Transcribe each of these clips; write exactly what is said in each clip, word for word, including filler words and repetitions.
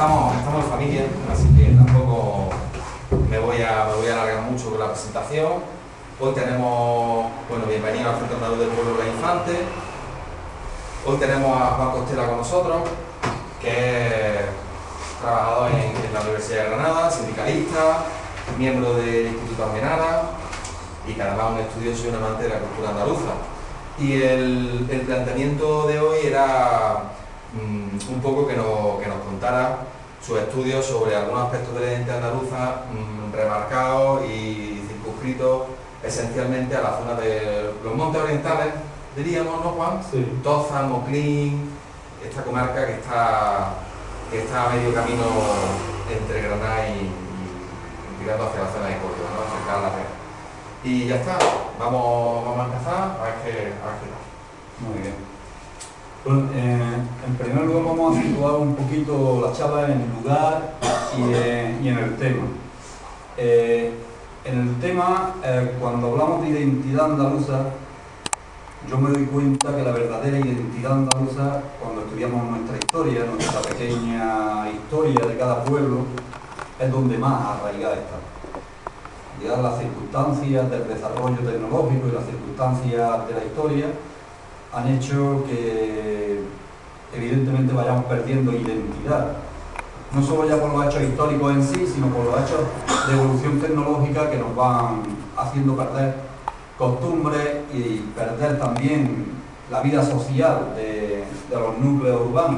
estamos, estamos en familia, así que tampoco me voy a, me voy a alargar mucho con la presentación. Hoy tenemos, bueno, bienvenido al Centro Andaluz del Pueblo de los Infantes. Hoy tenemos a Juan Costela con nosotros, que es trabajador en, en la Universidad de Granada, sindicalista, miembro del Instituto Almenara y que además es un estudioso y un amante de la cultura andaluza. Y el, el planteamiento de hoy era mmm, un poco que nos, que nos contara sus estudios sobre algunos aspectos de la identidad andaluza mmm, remarcados y circunscritos esencialmente a la zona de los montes orientales, diríamos, ¿no, Juan? Sí. Toza, Moclín, esta comarca que está, que está a medio camino entre Granada y, y tirando hacia la zona de Córdoba, ¿no? Cerca de la Red. Y ya está, vamos, vamos a empezar a ver qué, a ver qué tal. Muy bien. Bueno, eh, en primer lugar vamos a situar un poquito la charla en el lugar y, eh, y en el tema. Eh, en el tema, eh, cuando hablamos de identidad andaluza, yo me doy cuenta que la verdadera identidad andaluza, cuando estudiamos nuestra historia, nuestra pequeña historia de cada pueblo, es donde más arraigada está. Ya las circunstancias del desarrollo tecnológico y las circunstancias de la historia han hecho que evidentemente vayamos perdiendo identidad, no solo ya por los hechos históricos en sí, sino por los hechos de evolución tecnológica que nos van haciendo perder costumbres y perder también la vida social de, de los núcleos urbanos.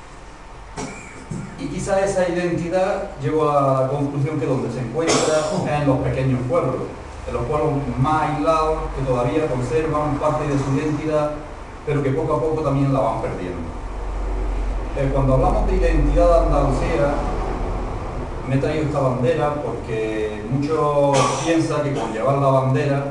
Y quizá esa identidad llevo a la conclusión que donde se encuentra es en los pequeños pueblos, en los pueblos más aislados que todavía conservan parte de su identidad, pero que poco a poco también la van perdiendo. Eh, cuando hablamos de identidad andalucía, me he traído esta bandera porque muchos piensan que con llevar la bandera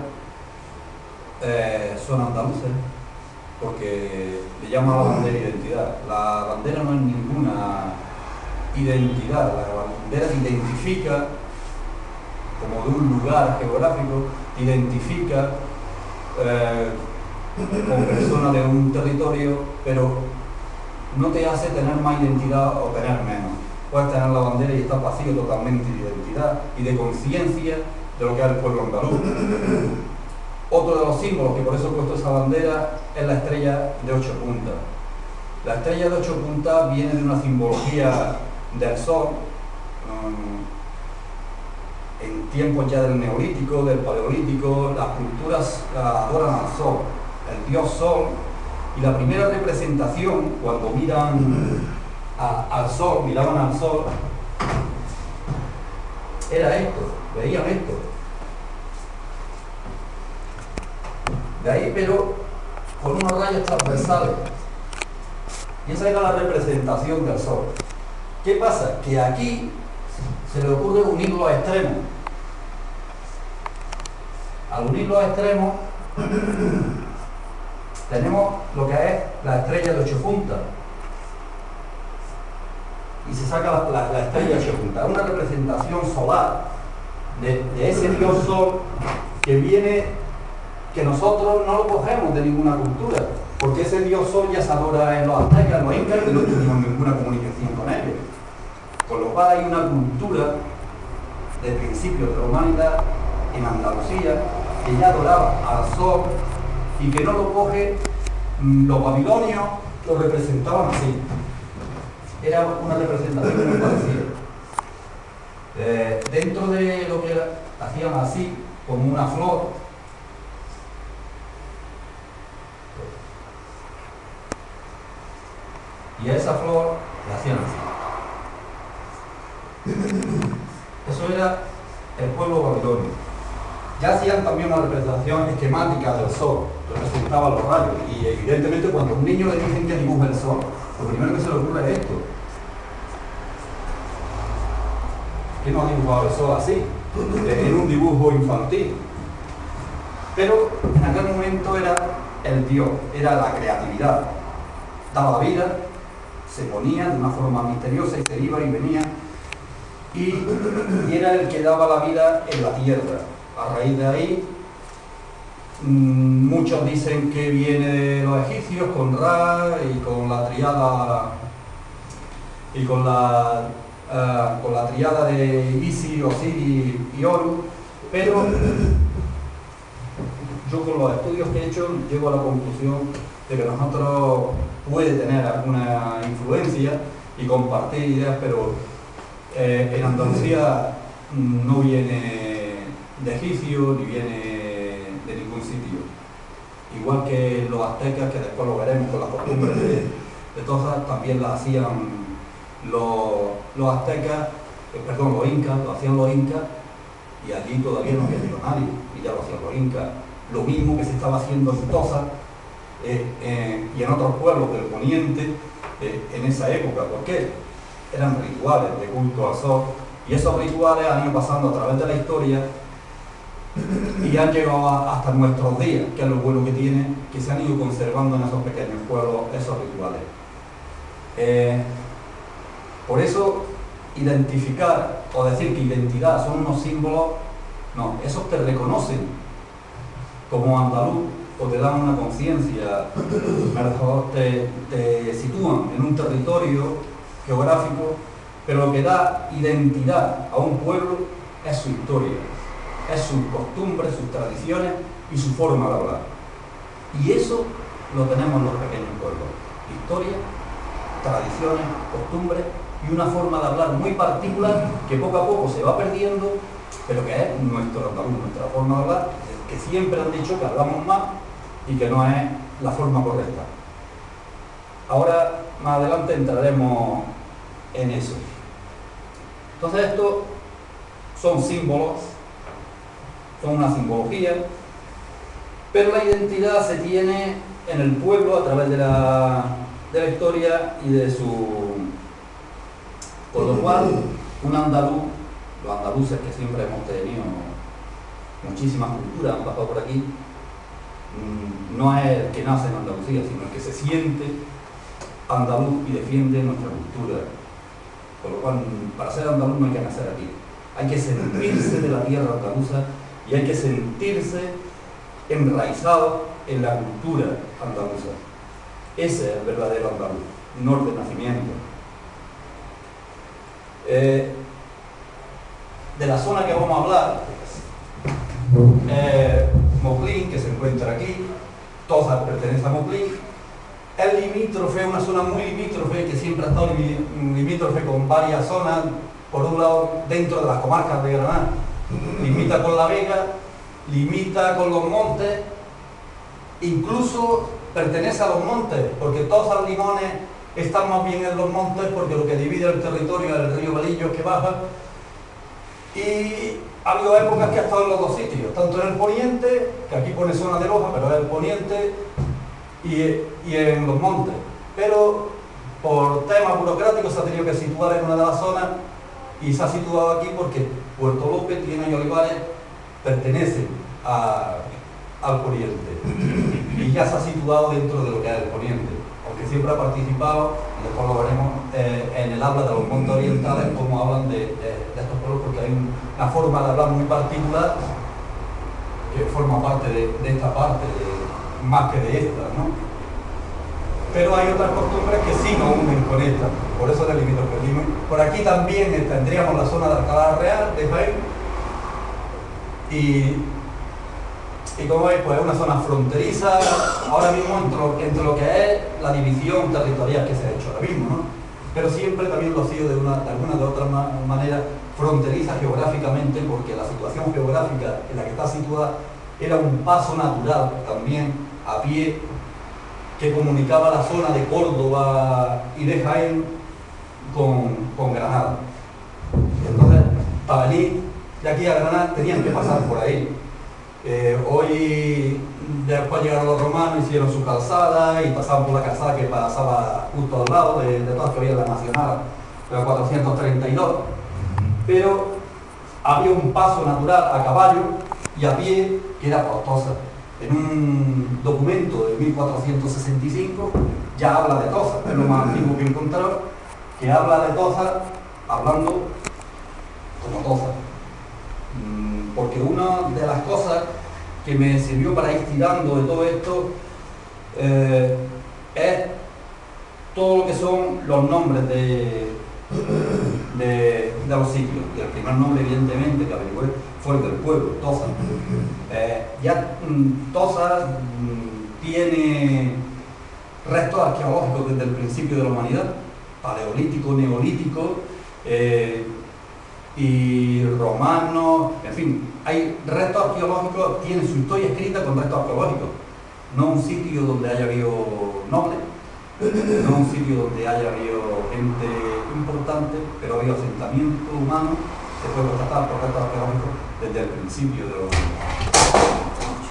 eh, son andaluces, porque le llaman a la bandera identidad. La bandera no es ninguna identidad, la bandera te identifica como de un lugar geográfico, te identifica eh, como persona de un territorio, pero no te hace tener más identidad o tener menos. Puedes tener la bandera y estar vacío totalmente de identidad y de conciencia de lo que es el pueblo andaluz. Otro de los símbolos, que por eso he puesto esa bandera, es la estrella de ocho puntas. La estrella de ocho puntas viene de una simbología del sol, um, en tiempos ya del neolítico, del paleolítico. Las culturas adoran al sol, el dios sol, y la primera representación, cuando miran a, al sol, miraban al sol, era esto, veían esto. De ahí, pero con unos rayos transversales, y esa era la representación del sol. ¿Qué pasa? Que aquí se le ocurre unir los extremos. Al unir los extremos tenemos lo que es la estrella de ocho puntas y se saca la, la, la estrella de ocho puntas. Es una representación solar de, de ese dios sol que viene, que nosotros no lo cogemos de ninguna cultura, porque ese dios sol ya se adora en los aztecas, en los incas, y no tuvimos ninguna comunicación con ellos. Con lo cual hay una cultura de principios de la humanidad en Andalucía que ya adoraba al sol y que no lo coge. Los babilonios lo representaban así. Era una representación muy parecida. Eh, dentro de lo que era, hacían así, como una flor. Y a esa flor la hacían así. Eso era el pueblo babilonio. Ya hacían también una representación esquemática del sol, representaban los rayos, y evidentemente cuando a un niño le dicen que dibuje el sol, lo primero que se le ocurre es esto. ¿Quién no ha dibujado el sol así? En un dibujo infantil. Pero en aquel momento era el Dios, era la creatividad. Daba vida, se ponía de una forma misteriosa y se iba y venía, y, y era el que daba la vida en la tierra. A raíz de ahí, mmm, muchos dicen que viene de los egipcios con Ra y con la triada y con la, uh, con la triada de Isis, Osiris y Horus, pero yo con los estudios que he hecho llego a la conclusión de que nosotros puede tener alguna influencia y compartir ideas, pero eh, en Andalucía no viene de egipcio ni viene de ningún sitio. Igual que los aztecas, que después lo veremos con las costumbres de, de Toza, también las hacían los, los aztecas, eh, perdón, los incas, lo hacían los incas, y allí todavía no había llegado nadie, y ya lo hacían los incas. Lo mismo que se estaba haciendo en Toza eh, eh, y en otros pueblos del poniente eh, en esa época. ¿Por qué? Eran rituales de culto al sol, y esos rituales han ido pasando a través de la historia y han llegado a, hasta nuestros días, que es lo bueno que tiene, que se han ido conservando en esos pequeños pueblos esos rituales. Eh, por eso, identificar o decir que identidad son unos símbolos, no, esos te reconocen como andaluz o te dan una conciencia, mejor te, te sitúan en un territorio geográfico, pero lo que da identidad a un pueblo es su historia, es sus costumbres, sus tradiciones y su forma de hablar. Y eso lo tenemos en los pequeños pueblos: historia, tradiciones, costumbres y una forma de hablar muy particular que poco a poco se va perdiendo, pero que es nuestro andaluz, nuestra forma de hablar, que siempre han dicho que hablamos más y que no es la forma correcta. Ahora, más adelante, entraremos en eso. Entonces, estos son símbolos, son una simbología, pero la identidad se tiene en el pueblo a través de la, de la historia y de su... Con lo cual, un andaluz, los andaluces que siempre hemos tenido muchísimas culturas, han pasado por aquí, no es el que nace en Andalucía, sino el que se siente andaluz y defiende nuestra cultura. Con lo cual, para ser andaluz no hay que nacer aquí, hay que sentirse de la tierra andaluza y hay que sentirse enraizado en la cultura andaluza. Ese es el verdadero andaluz, no el de nacimiento. Eh, de la zona que vamos a hablar, eh, Moclín, que se encuentra aquí, Toza pertenece a Moclín, es limítrofe, una zona muy limítrofe, que siempre ha estado limítrofe con varias zonas. Por un lado, dentro de las comarcas de Granada, limita con La Vega, limita con los montes, incluso pertenece a los montes, porque Toza y Limones están más bien en los montes, porque lo que divide el territorio es el río Valillos, que baja, y ha habido épocas que ha estado en los dos sitios, tanto en el poniente, que aquí pone zona de Loja, pero es el poniente, y, y en los montes. Pero por temas burocráticos se ha tenido que situar en una de las zonas, y se ha situado aquí porque Puerto López, Tiena y Olivares pertenecen a, al poniente, y ya se ha situado dentro de lo que es el poniente, aunque siempre ha participado, y después lo veremos, eh, en el habla de los montes orientales, como hablan de, de, de estos pueblos, porque hay una forma de hablar muy particular que forma parte de, de esta parte, de, más que de esta, ¿no? Pero hay otras costumbres que sí nos unen con esta, por eso delimito el limítrofe. Por aquí también tendríamos la zona de Alcalá Real, de Jaén, y Y como veis, pues es una zona fronteriza, ahora mismo entre, entre lo que es la división territorial que se ha hecho ahora mismo, ¿no? Pero siempre también lo ha sido de, una, de alguna de otra manera fronteriza geográficamente, porque la situación geográfica en la que está situada era un paso natural también a pie que comunicaba la zona de Córdoba y de Jaén con, con Granada. Entonces, para venir de aquí a Granada tenían que pasar por ahí. Eh, hoy, después llegaron los romanos, hicieron su calzada y pasaban por la calzada que pasaba justo al lado de, de todas que había la Nacional, la cuatrocientos treinta y dos. Pero había un paso natural a caballo y a pie que era por Toza. En un documento de mil cuatrocientos sesenta y cinco ya habla de Toza, es lo más antiguo que encontraron, que habla de Toza hablando como Toza. Porque una de las cosas que me sirvió para ir tirando de todo esto eh, es todo lo que son los nombres de, de, de los sitios. Y el primer nombre, evidentemente, que averigüé fue el del pueblo, Toza. Eh, ya mm, Toza mm, tiene restos arqueológicos desde el principio de la humanidad, paleolítico, neolítico, eh, y romano, en fin, hay restos arqueológicos, tiene su historia escrita con restos arqueológicos, no un sitio donde haya habido nobles, no un sitio donde haya habido gente importante, pero ha habido asentamiento humano, se puede constatar por restos arqueológicos desde el principio de la humanidad.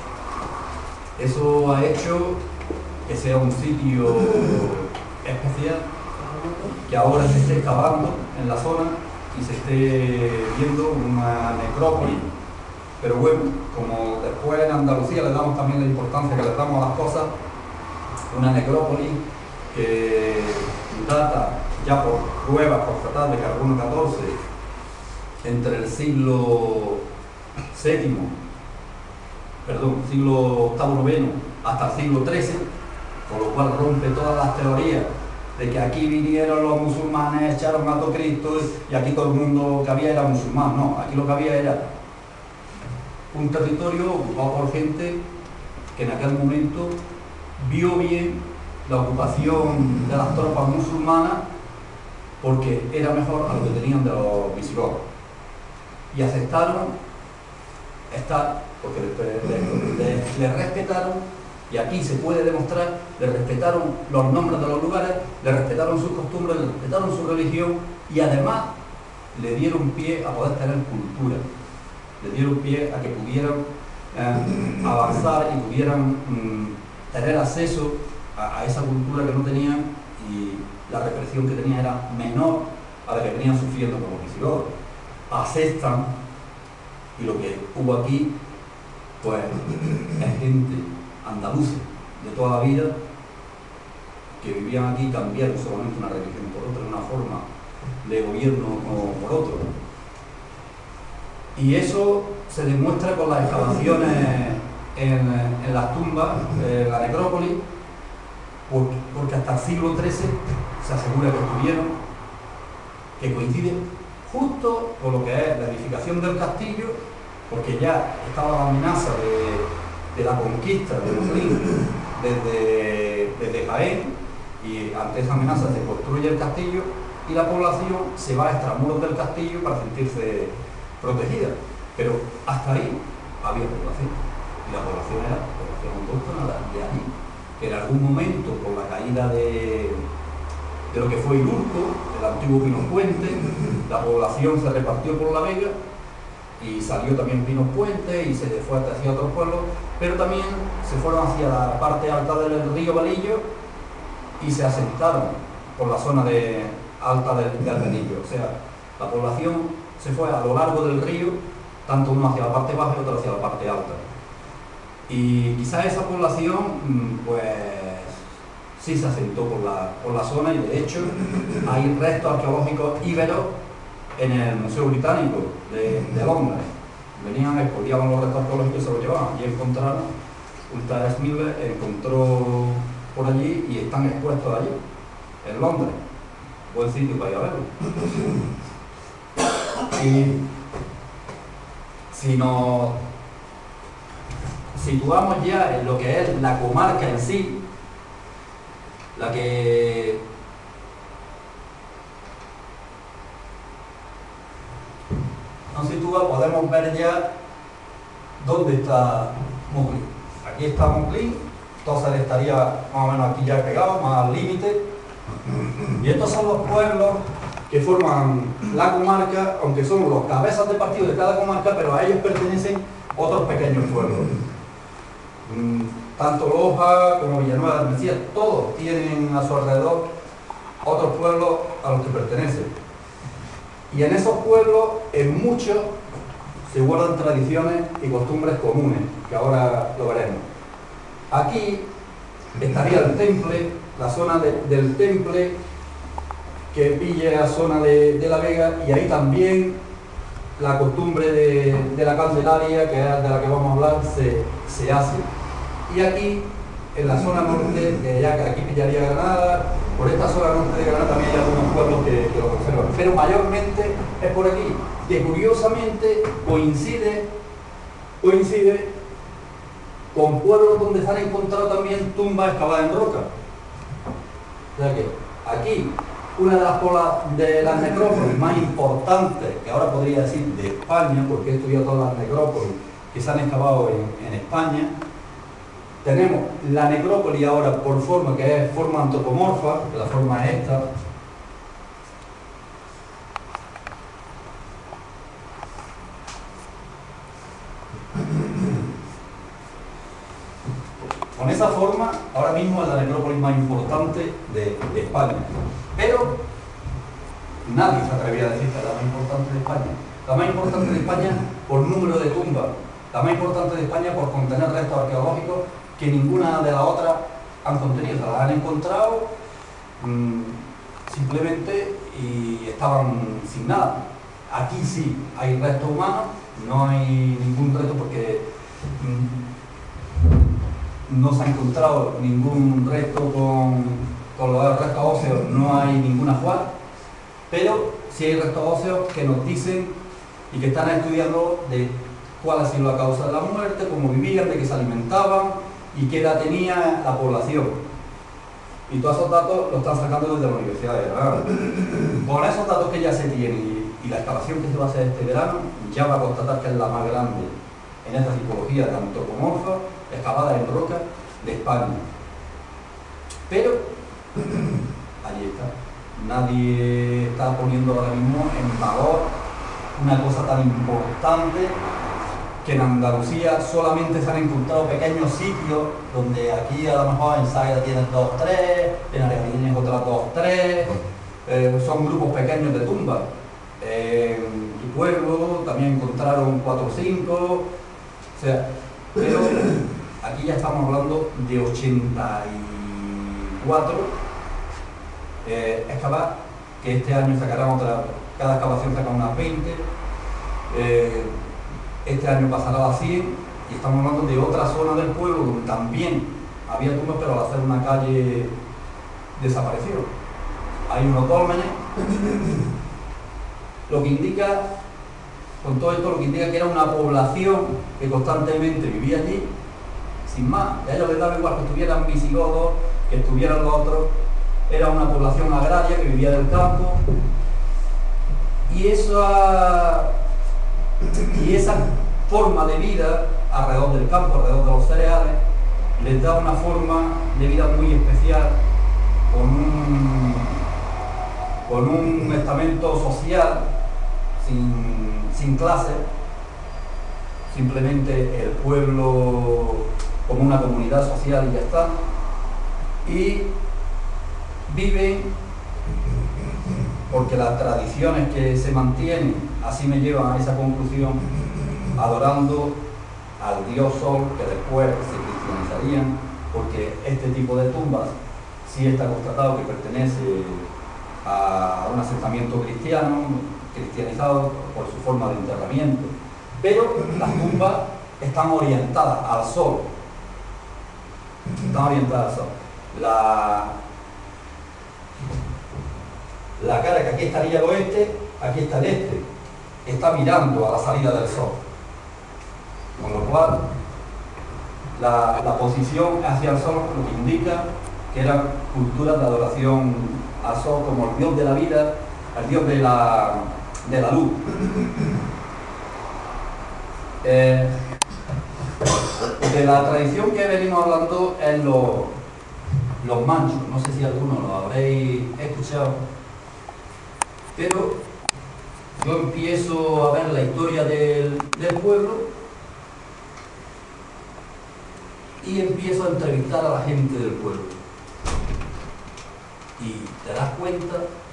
Eso ha hecho que sea un sitio especial, que ahora se esté excavando en la zona y se esté viendo una necrópolis, pero bueno, como después en Andalucía le damos también la importancia que le damos a las cosas, una necrópolis que data ya por pruebas constatadas de carbono catorce entre el siglo séptimo, perdón, siglo octavo noveno hasta el siglo trece, con lo cual rompe todas las teorías de que aquí vinieron los musulmanes, echaron a todo Cristo y aquí todo el mundo que había era musulmán. No, aquí lo que había era un territorio ocupado por gente que en aquel momento vio bien la ocupación de las tropas musulmanas porque era mejor a lo que tenían de los visigodos. Y aceptaron estar, porque les, les, les respetaron. Y aquí se puede demostrar, le respetaron los nombres de los lugares, le respetaron sus costumbres, le respetaron su religión y además le dieron pie a poder tener cultura, le dieron pie a que pudieran eh, avanzar y pudieran mm, tener acceso a, a esa cultura que no tenían, y la represión que tenían era menor a la que venían sufriendo como visigodos. Aceptan, y lo que hubo aquí pues es gente andaluces de toda la vida que vivían aquí y cambiaron solamente una religión por otra, una forma de gobierno o por otro. Y eso se demuestra con las excavaciones en, en las tumbas, en la necrópolis, porque, porque hasta el siglo trece se asegura que estuvieron, que coincide justo con lo que es la edificación del castillo, porque ya estaba la amenaza de de la conquista de Moslín desde, desde Jaén, y ante esa amenaza se construye el castillo y la población se va a extramuros del castillo para sentirse protegida. Pero hasta ahí había población, y la población era población autóctona de allí, que en algún momento, por la caída de, de lo que fue Ilurco, el antiguo Pinos Puente, la población se repartió por la Vega y salió también Pinos Puente y se fue hacia otros pueblos, pero también se fueron hacia la parte alta del río Valillo y se asentaron por la zona de, alta del, del Valillo. O sea, la población se fue a lo largo del río, tanto uno hacia la parte baja y otro hacia la parte alta. Y quizás esa población, pues, sí se asentó por la, por la zona, y de hecho hay restos arqueológicos íberos en el Museo Británico de, de Londres. Venían, escondían los restos arqueológicos y se los llevaban. Y encontraron, un tal Smith encontró por allí y están expuestos allí, en Londres. Buen sitio para ir a verlo. Y si nos situamos ya en lo que es la comarca en sí, la que nos sitúa, podemos ver ya dónde está Monclín. Aquí está Monclín, Tózar estaría más o menos aquí ya pegado, más al límite. Y estos son los pueblos que forman la comarca, aunque son los cabezas de partido de cada comarca, pero a ellos pertenecen otros pequeños pueblos. Tanto Loja como Villanueva de Mesías, todos tienen a su alrededor otros pueblos a los que pertenecen. Y en esos pueblos, en muchos, se guardan tradiciones y costumbres comunes, que ahora lo veremos. Aquí estaría el Temple, la zona de, del Temple, que pilla la zona de, de la Vega, y ahí también la costumbre de, de la Candelaria, que es de la que vamos a hablar, se, se hace. Y aquí en la zona norte, que ya que aquí pillaría Granada, por esta zona norte de Granada también hay algunos pueblos que, que lo conservan, pero mayormente es por aquí, que curiosamente coincide, coincide con pueblos donde se han encontrado también tumbas excavadas en roca. O sea que aquí, una de las, de las necrópolis más importantes, que ahora podría decir de España, porque he estudiado todas las necrópolis que se han excavado en, en España, tenemos la necrópolis ahora por forma, que es forma antropomorfa, que la forma es esta. Con esa forma, ahora mismo es la necrópolis más importante de, de España. Pero nadie se atrevía a decir que es la más importante de España. La más importante de España por número de tumbas. La más importante de España por contener restos arqueológicos que ninguna de las otras han contenido. Se las han encontrado mmm, simplemente y estaban sin nada. Aquí sí hay restos humanos, no hay ningún resto porque mmm, no se ha encontrado ningún resto con, con los restos óseos, no hay ninguna ajuar, pero sí hay restos óseos que nos dicen y que están estudiando de cuál ha sido la causa de la muerte, cómo vivían, de qué se alimentaban y qué edad tenía la población. Y todos esos datos los están sacando desde la Universidad de Granada. Con esos datos que ya se tienen y, y la excavación que se va a hacer este verano, ya va a constatar que es la más grande en esta tipología de antropomorfa, excavada en roca de España. Pero allí está. Nadie está poniendo ahora mismo en valor una cosa tan importante, que en Andalucía solamente se han encontrado pequeños sitios donde aquí a lo mejor en Sagra tienen dos, tres, en Argentina otras dos, tres, eh, son grupos pequeños de tumbas. Eh, en tu pueblo también encontraron cuatro o cinco, o sea, pero aquí ya estamos hablando de ochenta y cuatro eh, excavadas, que este año sacarán otra, cada excavación saca unas veinte, eh, este año pasará a cien, y estamos hablando de otra zona del pueblo donde también había tumbas, pero al hacer una calle desapareció. Hay unos dólmenes, lo que indica, con todo esto, lo que indica que era una población que constantemente vivía allí, sin más. A ellos les daba igual que estuvieran visigodos, que estuvieran los otros. Era una población agraria que vivía del campo. Y esa, y esa forma de vida alrededor del campo, alrededor de los cereales, les da una forma de vida muy especial, con un, con un estamento social sin, sin clase, simplemente el pueblo como una comunidad social y ya está, y viven porque las tradiciones que se mantienen así me llevan a esa conclusión, adorando al dios Sol, que después se cristianizarían, porque este tipo de tumbas sí está constatado que pertenece a un asentamiento cristiano, cristianizado por su forma de enterramiento, pero las tumbas están orientadas al sol, están orientadas al sol. La, la cara que aquí estaría el oeste, aquí está el este, está mirando a la salida del sol, con lo cual la, la posición hacia el sol lo que indica que eran culturas de adoración al sol como el dios de la vida, el dios de la, de la luz. Eh, de la tradición que venimos hablando es los, los manchos, no sé si algunos lo habréis escuchado, pero yo empiezo a ver la historia del, del pueblo y empiezo a entrevistar a la gente del pueblo. Y te das cuenta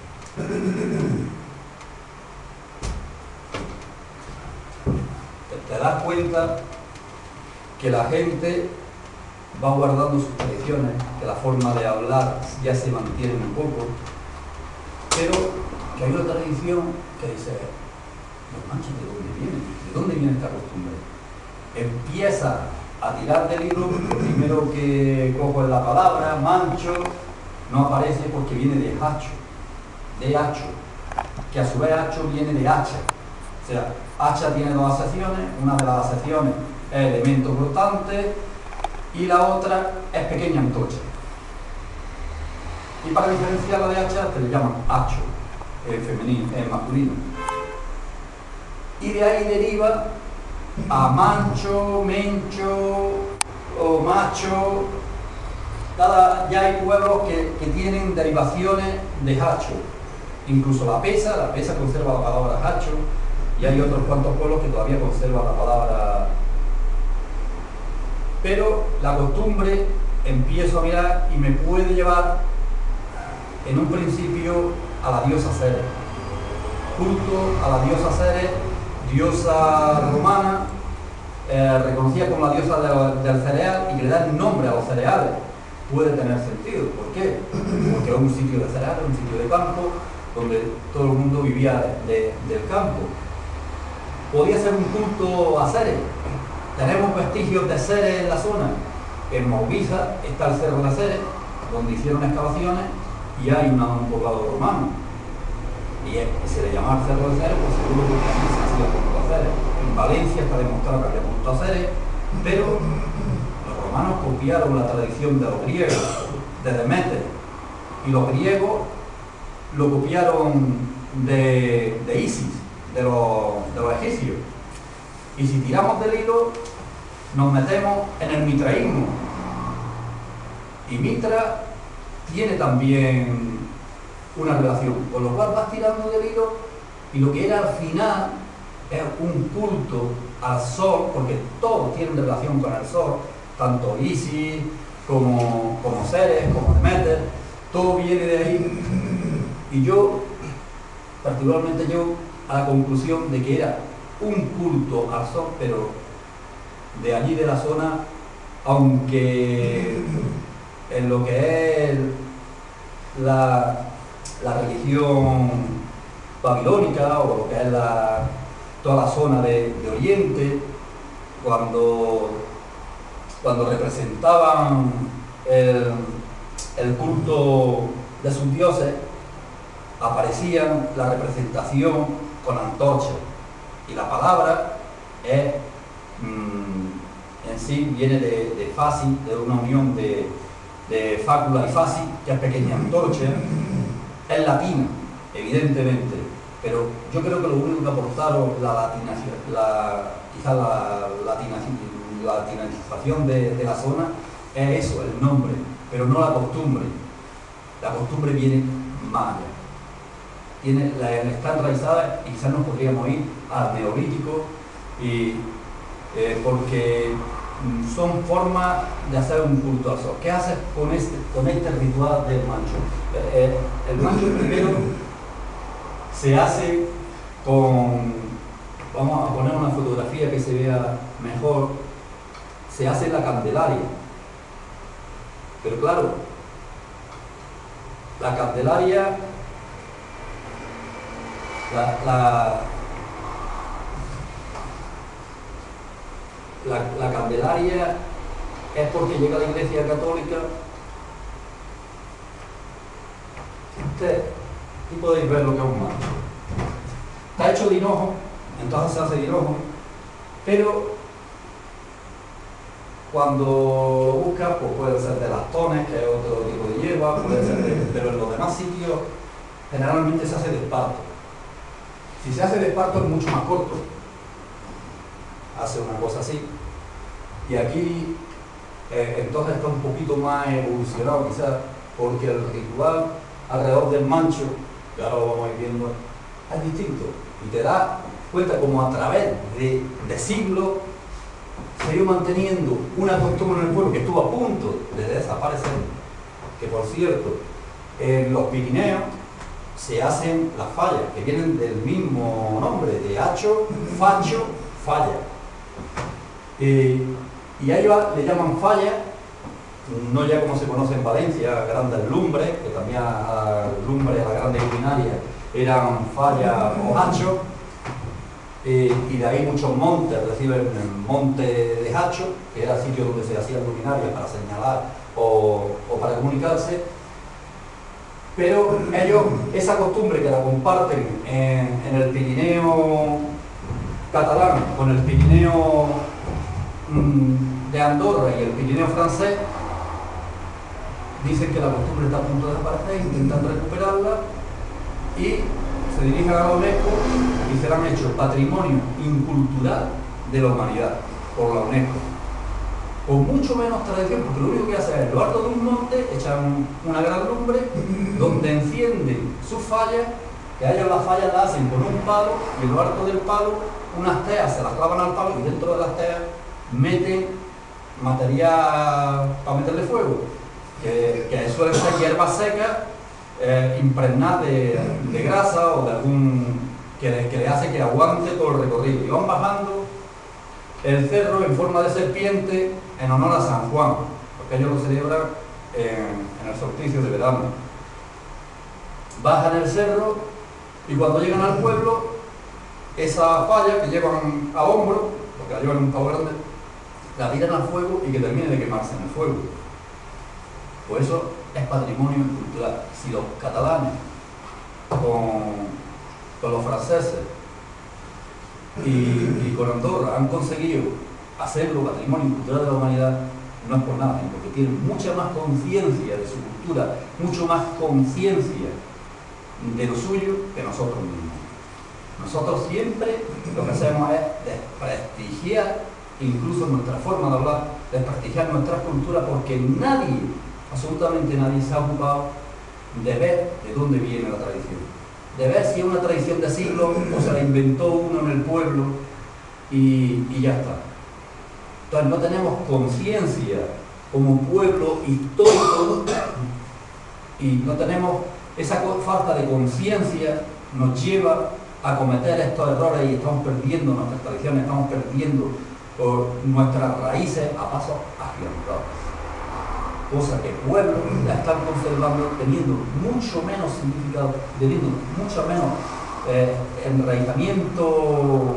te, te das cuenta que la gente va guardando sus tradiciones, que la forma de hablar ya se mantiene un poco, pero que hay una tradición que dice, los manchos, ¿de dónde vienen? ¿De dónde viene esta costumbre? Empieza a tirar del hilo, lo primero que cojo es la palabra, mancho, no aparece porque viene de hacho, de hacho, que a su vez hacho viene de hacha. O sea, hacha tiene dos acepciones, una de las acepciones es elemento flotante y la otra es pequeña antorcha. Y para diferenciarla de hacha se le llaman hacho, eh, femenino, eh, masculino. Y de ahí deriva a mancho, mencho o macho. Cada, ya hay pueblos que, que tienen derivaciones de hacho. Incluso la pesa, la pesa conserva la palabra hacho, y hay otros cuantos pueblos que todavía conservan la palabra. Pero la costumbre, empiezo a mirar y me puede llevar en un principio a la diosa Ceres. Culto a la diosa Ceres, diosa romana, eh, reconocida como la diosa de, del cereal y que le da el nombre a los cereales. Puede tener sentido. ¿Por qué? Porque es un sitio de cereales, un sitio de campo, donde todo el mundo vivía de, de, del campo. Podía ser un culto a Ceres. Tenemos vestigios de Ceres en la zona. En Movisa está el Cerro de Ceres, donde hicieron excavaciones y hay una, un poblado romano. Y, es, y se le llama el Cerro de Ceres, pues seguro que también se hacía culto a Ceres. En Valencia está demostrado que había culto a Ceres, pero los romanos copiaron la tradición de los griegos, de Demeter, y los griegos lo copiaron de, de Isis, de los, de los egipcios. Y si tiramos del hilo, nos metemos en el mitraísmo. Y Mitra tiene también una relación, con lo cual vas tirando del hilo y lo que era al final es un culto al sol, porque todos tienen relación con el sol, tanto Isis como, como Ceres, como Demeter, todo viene de ahí. Y yo, particularmente yo, a la conclusión de que era un culto al sol, pero de allí de la zona, aunque en lo que es la, la religión babilónica o lo que es la, toda la zona de, de Oriente, cuando, cuando representaban el, el culto de sus dioses, aparecían la representación con antorchas, y la palabra es, mmm, en sí viene de, de fasi, de una unión de, de fácula y fasi, que es pequeña antorcha, es latina, evidentemente, pero yo creo que lo único que aportaron la latinación, la, quizá la, latinación, la latinización de, de la zona es eso, el nombre, pero no la costumbre. La costumbre viene maya. Tiene, la, está enraizada y quizás nos podríamos ir al neolítico, y, eh, porque son formas de hacer un culto al sol. ¿Qué haces con este, con este ritual del mancho? Eh, el mancho primero se hace con, vamos a poner una fotografía que se vea mejor, se hace en la Candelaria. Pero claro, la Candelaria, la, la, la, la Candelaria es porque llega la Iglesia Católica. Usted, aquí podéis ver lo que es un mancho. Está hecho de hinojo, entonces se hace de hinojo, pero cuando buscas, pues puede ser de lastones, que es otro tipo de hierba, puede ser de, pero en los demás sitios generalmente se hace de esparto. Si se hace de esparto es mucho más corto, hace una cosa así, y aquí eh, entonces está un poquito más evolucionado quizás, porque el ritual alrededor del mancho, que ahora lo vamos a ir viendo, es distinto, y te das cuenta como a través de, de siglos se iba manteniendo una costumbre en el pueblo que estuvo a punto de desaparecer, que por cierto, en los Pirineos se hacen las fallas, que vienen del mismo nombre, de hacho, facho, falla. Eh, y a ellos le llaman falla, no ya como se conoce en Valencia, grandes lumbres, que también a las lumbres, a las grandes luminarias, eran fallas o hachos, eh, y de ahí muchos montes reciben el monte de Hacho, que era el sitio donde se hacían luminarias para señalar o, o para comunicarse, pero ellos esa costumbre que la comparten en, en el Pirineo catalán con el Pirineo mmm, de Andorra y el Pirineo francés, dicen que la costumbre está a punto de desaparecer, intentan recuperarla y se dirigen a la UNESCO y serán hechos patrimonio incultural de la humanidad por la UNESCO. Con mucho menos tradición, porque lo único que hacen es, en lo alto de un monte, echan una gran lumbre donde encienden sus fallas, que a ellos las fallas las hacen con un palo y en lo alto del palo unas teas se las clavan al palo y dentro de las teas meten material para meterle fuego, que, que suelen ser hierbas secas eh, impregnadas de, de grasa o de algún que le, que le hace que aguante todo el recorrido, y van bajando el cerro en forma de serpiente en honor a San Juan, porque ellos lo celebran en, en el solsticio de verano. Bajan el cerro y cuando llegan al pueblo, esa falla que llevan a hombro, porque la llevan en un palo grande, la tiran al fuego y que termine de quemarse en el fuego. Pues eso es patrimonio cultural. Si los catalanes con, con los franceses y, y con Andorra han conseguido hacerlo patrimonio cultural de la humanidad, no es por nada, sino porque tienen mucha más conciencia de su cultura, mucho más conciencia de lo suyo que nosotros mismos. Nosotros siempre lo que hacemos es desprestigiar incluso nuestra forma de hablar, desprestigiar nuestra cultura, porque nadie, absolutamente nadie, se ha ocupado de ver de dónde viene la tradición, de ver si es una tradición de siglos o se la inventó uno en el pueblo y, y ya está. Entonces no tenemos conciencia como pueblo histórico y no tenemos esa falta de conciencia, nos lleva a cometer estos errores y estamos perdiendo nuestras tradiciones, estamos perdiendo por nuestras raíces a pasos agigantados, cosa que pueblos la están conservando teniendo mucho menos significado, teniendo mucho menos eh, enraizamiento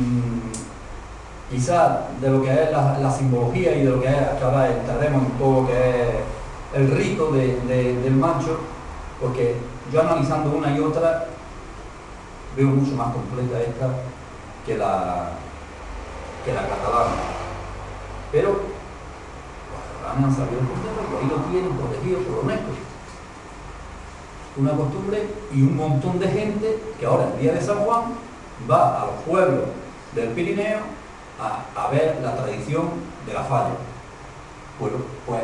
mmm, quizá de lo que es la, la simbología y de lo que es, que ahora entraremos en todo lo que es el rito de, de, del mancho, porque yo analizando una y otra veo mucho más completa esta que la que la catalana, pero los catalanes han sabido entenderlo y ahí lo tienen protegido por la UNESCO. Una costumbre y un montón de gente que ahora, el día de San Juan, va a los pueblos del Pirineo a, a ver la tradición de la falla. Bueno, pues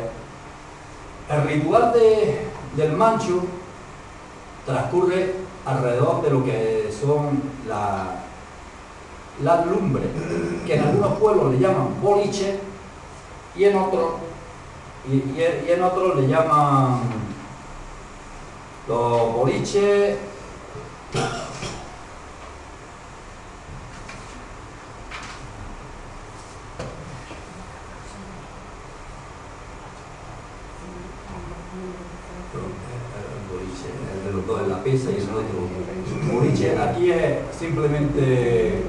el ritual de, del mancho transcurre alrededor de lo que son la las lumbres, que en algunos pueblos le llaman boliche y en otros y, y, y en otros le llaman los boliches el de los dos en la pesa y el otro boliche. Aquí es simplemente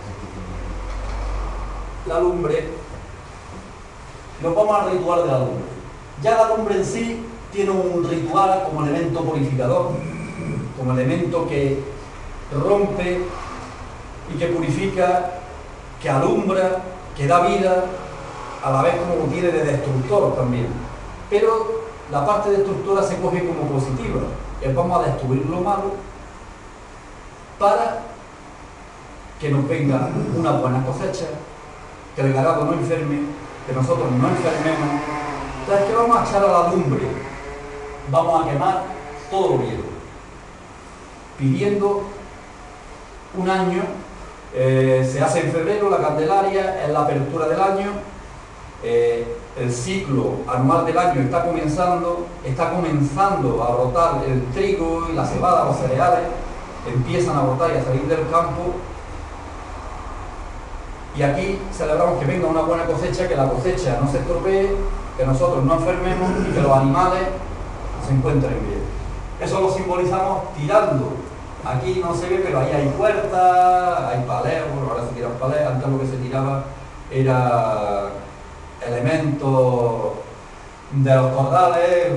la lumbre. Nos vamos al ritual de la lumbre. Ya la lumbre en sí tiene un ritual como elemento purificador, como elemento que rompe y que purifica, que alumbra, que da vida, a la vez como tiene de destructor también. Pero la parte destructora se coge como positiva, es vamos a destruir lo malo para que nos venga una buena cosecha, que el ganado no enferme, que nosotros no enfermemos. Entonces, ¿qué vamos a echar a la lumbre? Vamos a quemar todo lo viejo, pidiendo un año. Eh, se hace en febrero la Candelaria, es la apertura del año. Eh, el ciclo anual del año está comenzando, está comenzando a brotar el trigo y la cebada, los cereales, empiezan a brotar y a salir del campo. Y aquí celebramos que venga una buena cosecha, que la cosecha no se estropee, que nosotros no enfermemos y que los animales se encuentren bien. Eso lo simbolizamos tirando Aquí no se ve, pero ahí hay puertas, hay palés, bueno, ahora se tiran palés, antes lo que se tiraba era elementos de los cordales,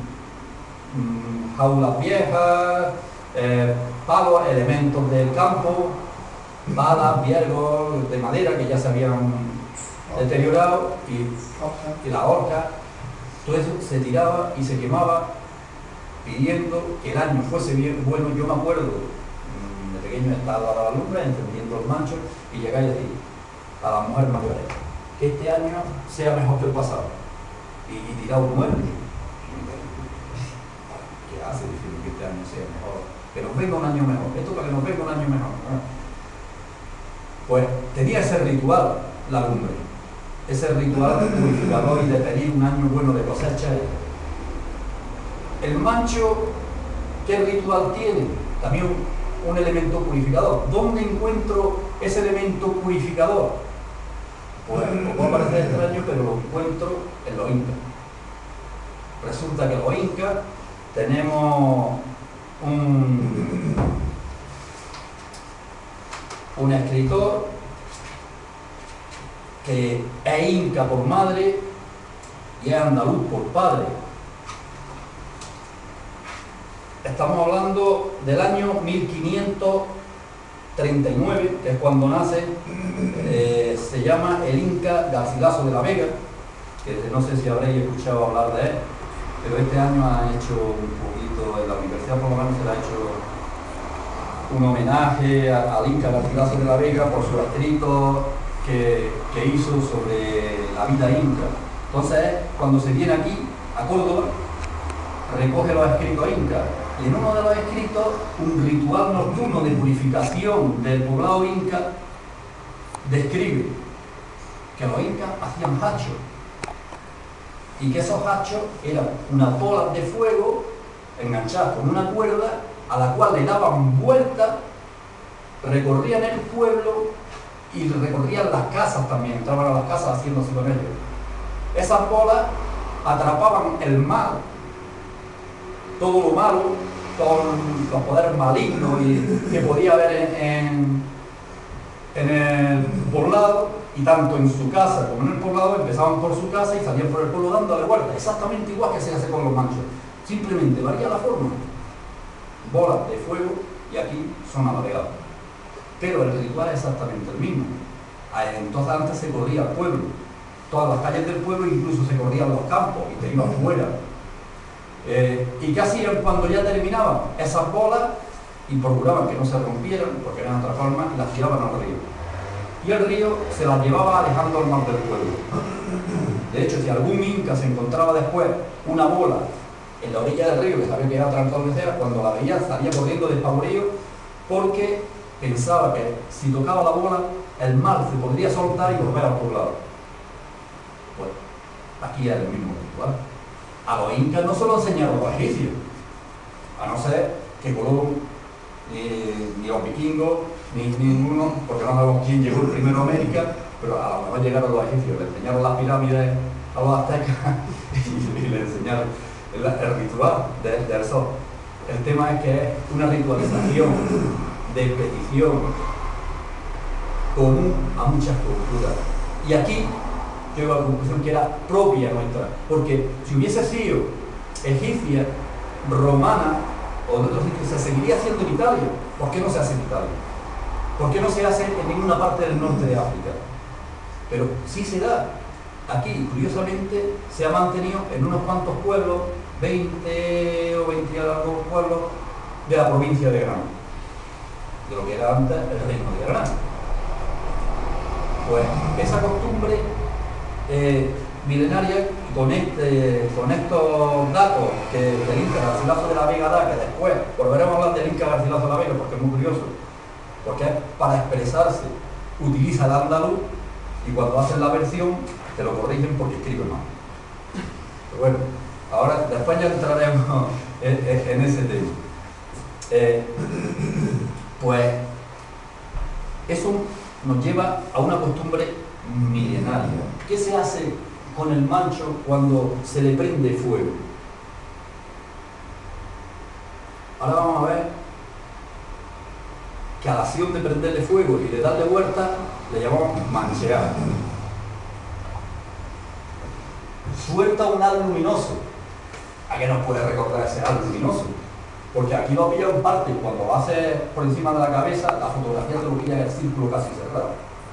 mmm, jaulas viejas, eh, palos, elementos del campo, balas, viergos de madera que ya se habían deteriorado y, y la horca, todo eso se tiraba y se quemaba pidiendo que el año fuese bien bueno. Yo me acuerdo, de pequeño estaba a la lumbre, encendiendo los manchos y llegáis a decir a las mujeres mayores que este año sea mejor que el pasado y, y tirar un mueble. ¿Qué hace diciendo que este año sea mejor? Que nos venga un año mejor, esto para que nos venga un año mejor, ¿no? Pues tenía ese ritual la lumbre, ese ritual purificador y de pedir un año bueno de cosecha. El mancho, ¿qué ritual tiene? También un, un elemento purificador. ¿Dónde encuentro ese elemento purificador? Pues me puede parecer extraño, pero lo encuentro en los incas. Resulta que los incas tenemos un, un escritor que es inca por madre y es andaluz por padre. Estamos hablando del año mil quinientos treinta y nueve, que es cuando nace, eh, se llama el Inca Garcilaso de la Vega, que no sé si habréis escuchado hablar de él, pero este año han hecho un poquito, en la universidad por lo menos se le ha hecho un homenaje al Inca Garcilaso de la Vega por su escrito que, que hizo sobre la vida inca. Entonces, cuando se viene aquí, a Córdoba, recoge los escritos incas. Y en uno de los escritos, un ritual nocturno de purificación del poblado inca describe que los incas hacían hachos y que esos hachos eran unas bolas de fuego enganchadas con una cuerda a la cual le daban vueltas, recorrían el pueblo y recorrían las casas también, entraban a las casas haciendo así con ellos. Esas bolas atrapaban el mal, todo lo malo, todos los poderes malignos y, que podía haber en, en, en el poblado, y tanto en su casa como en el poblado empezaban por su casa y salían por el pueblo dándole vueltas, exactamente igual que se hace con los manchos, simplemente varía la forma, bolas de fuego y aquí son alargadas, pero el ritual es exactamente el mismo. Entonces antes se corría al pueblo, todas las calles del pueblo, incluso se corrían los campos y te ibas fuera. Eh, ¿Y qué hacían cuando ya terminaban? Esas bolas, y procuraban que no se rompieran, porque eran otra forma, y las tiraban al río. Y el río se las llevaba alejando al mar del pueblo. De hecho, si algún inca se encontraba después una bola en la orilla del río, que sabía que era transformecera, cuando la veía salía corriendo despavorido, porque pensaba que si tocaba la bola, el mar se podría soltar y volver al poblado. Pues aquí era el mismo ritual. A los incas no se lo enseñaron los egipcios, a no ser que Colón, ni, ni los vikingos, ni, ni ninguno, porque no sabemos quién llegó el primero a América, pero a lo mejor llegaron los egipcios, le enseñaron las pirámides a los aztecas y, y le enseñaron el, el ritual de, del sol. El tema es que es una ritualización de petición común a muchas culturas. Y aquí llego a la conclusión que era propia nuestra, porque si hubiese sido egipcia, romana o de otros sitios, se seguiría haciendo en Italia. ¿Por qué no se hace en Italia? ¿Por qué no se hace en ninguna parte del norte de África? Pero sí se da. Aquí, curiosamente, se ha mantenido en unos cuantos pueblos, veinte o veinte algo pueblos de la provincia de Granada, de lo que era antes el reino de Granada. Pues esa costumbre Eh, milenaria, con, este, con estos datos que del Inca Garcilaso de la Vega da, que después volveremos a hablar del Inca Garcilaso de la Vega porque es muy curioso, porque es para expresarse, utiliza el andaluz y cuando hacen la versión te lo corrigen porque escribe mal. Pero bueno, ahora después ya entraremos en, en ese tema. Eh, pues eso nos lleva a una costumbre milenaria. ¿Qué se hace con el mancho cuando se le prende fuego? Ahora vamos a ver que a la acción de prenderle fuego y de darle vuelta le llamamos manchear. Suelta un haz luminoso. ¿A qué nos puede recordar ese haz luminoso? Porque aquí lo pilla en parte, cuando lo hace por encima de la cabeza, la fotografía te lo pilla en el círculo casi cerrado.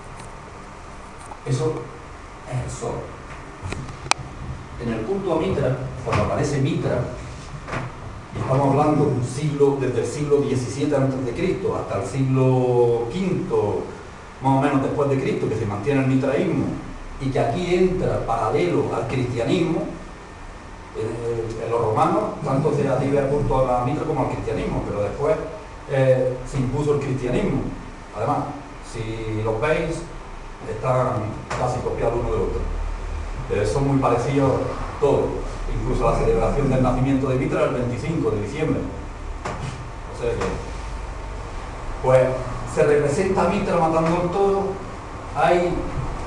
Eso es el Sol. En el punto a Mitra, cuando aparece Mitra, y estamos hablando de un siglo, desde el siglo diecisiete antes de Cristo hasta el siglo quinto, más o menos después de Cristo, que se mantiene el mitraísmo, y que aquí entra paralelo al cristianismo. En los romanos, tanto se adhibe junto a la mitra como al cristianismo, pero después eh, se impuso el cristianismo. Además, si los veis, están casi copiados uno del otro. Eh, son muy parecidos todos, incluso la celebración del nacimiento de Mitra el veinticinco de diciembre. O sea que, pues, se representa a Mitra matando al toro. Hay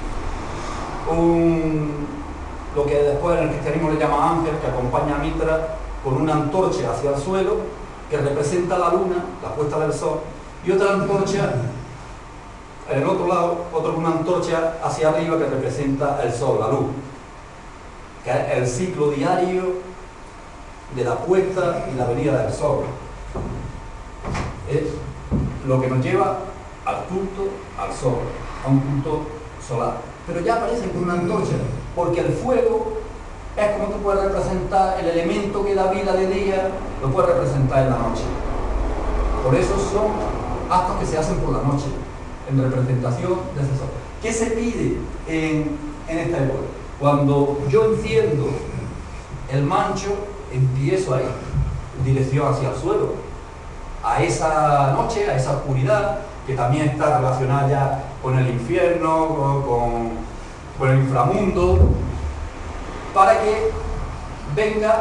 un... lo que después en el cristianismo le llama ángel, que acompaña a Mitra con una antorcha hacia el suelo, que representa la luna, la puesta del sol, y otra antorcha, en el otro lado, otra una antorcha hacia arriba que representa el sol, la luz, que es el ciclo diario de la puesta y la venida del sol. Es lo que nos lleva al culto al sol, a un culto solar. Pero ya aparecen con una antorcha, porque el fuego es como tú puedes representar el elemento que da vida de día, lo puedes representar en la noche. Por eso son actos que se hacen por la noche, en representación de ese sol. ¿Qué se pide en, en esta época? Cuando yo enciendo el mancho, empiezo a ir en dirección hacia el suelo, a esa noche, a esa oscuridad, que también está relacionada ya con el infierno, con, con, con el inframundo, para que venga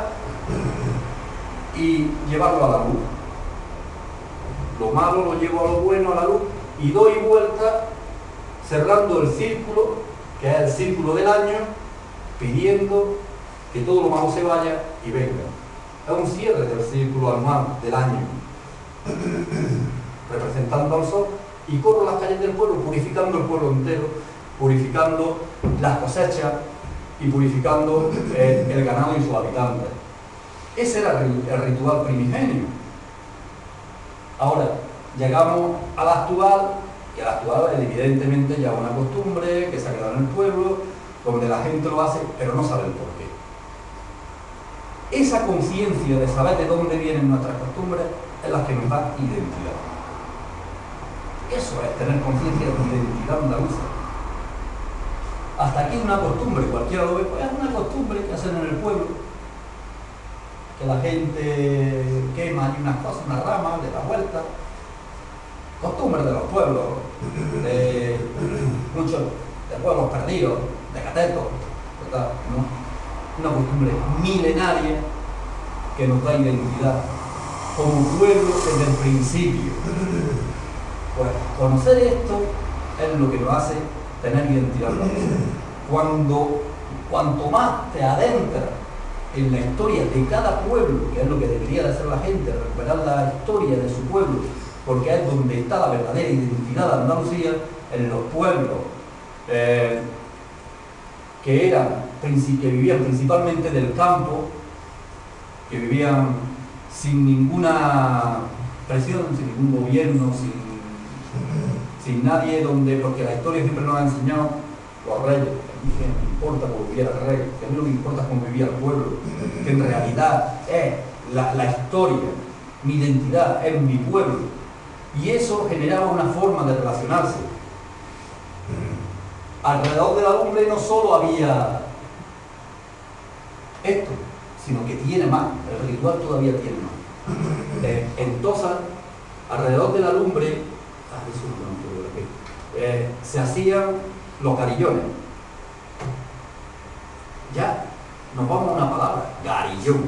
y llevarlo a la luz. Lo malo lo llevo a lo bueno, a la luz, y doy vuelta cerrando el círculo, que es el círculo del año, pidiendo que todo lo malo se vaya y venga. Es un cierre del círculo anual del año, representando al sol, y corro las calles del pueblo, purificando el pueblo entero, purificando las cosechas y purificando el, el ganado y sus habitantes. Ese era el, el ritual primigenio. Ahora, llegamos al actual, y al actual es evidentemente ya una costumbre que se ha quedado en el pueblo, donde la gente lo hace, pero no sabe el porqué. Esa conciencia de saber de dónde vienen nuestras costumbres es la que nos da identidad. Eso es tener conciencia de identidad andaluza. Hasta aquí una costumbre, cualquiera lo ve, pues es una costumbre que hacen en el pueblo, que la gente quema y unas cosas, unas ramas, le da vuelta. Costumbres de los pueblos, de muchos de pueblos perdidos, de catetos, ¿verdad? ¿No? Una costumbre milenaria que nos da identidad como pueblo desde el principio. Pues conocer esto es lo que nos hace tener identidad. Cuando, cuanto más te adentras en la historia de cada pueblo, que es lo que debería de hacer la gente, recuperar la historia de su pueblo, porque es donde está la verdadera identidad de Andalucía, en los pueblos eh, que eran, que vivían principalmente del campo, que vivían sin ninguna presión, sin ningún gobierno, sin sin nadie, donde, porque la historia siempre nos ha enseñado los reyes, a mí que me importa cómo vivía el rey, que a mí lo que importa es cómo vivía el pueblo, que en realidad es la, la historia, mi identidad es mi pueblo, y eso generaba una forma de relacionarse. Alrededor de la lumbre no solo había esto, sino que tiene más, el ritual todavía tiene más. Eh, en Tosa, alrededor de la lumbre, Eh, se hacían los garillones. Ya nos vamos a una palabra, garillón.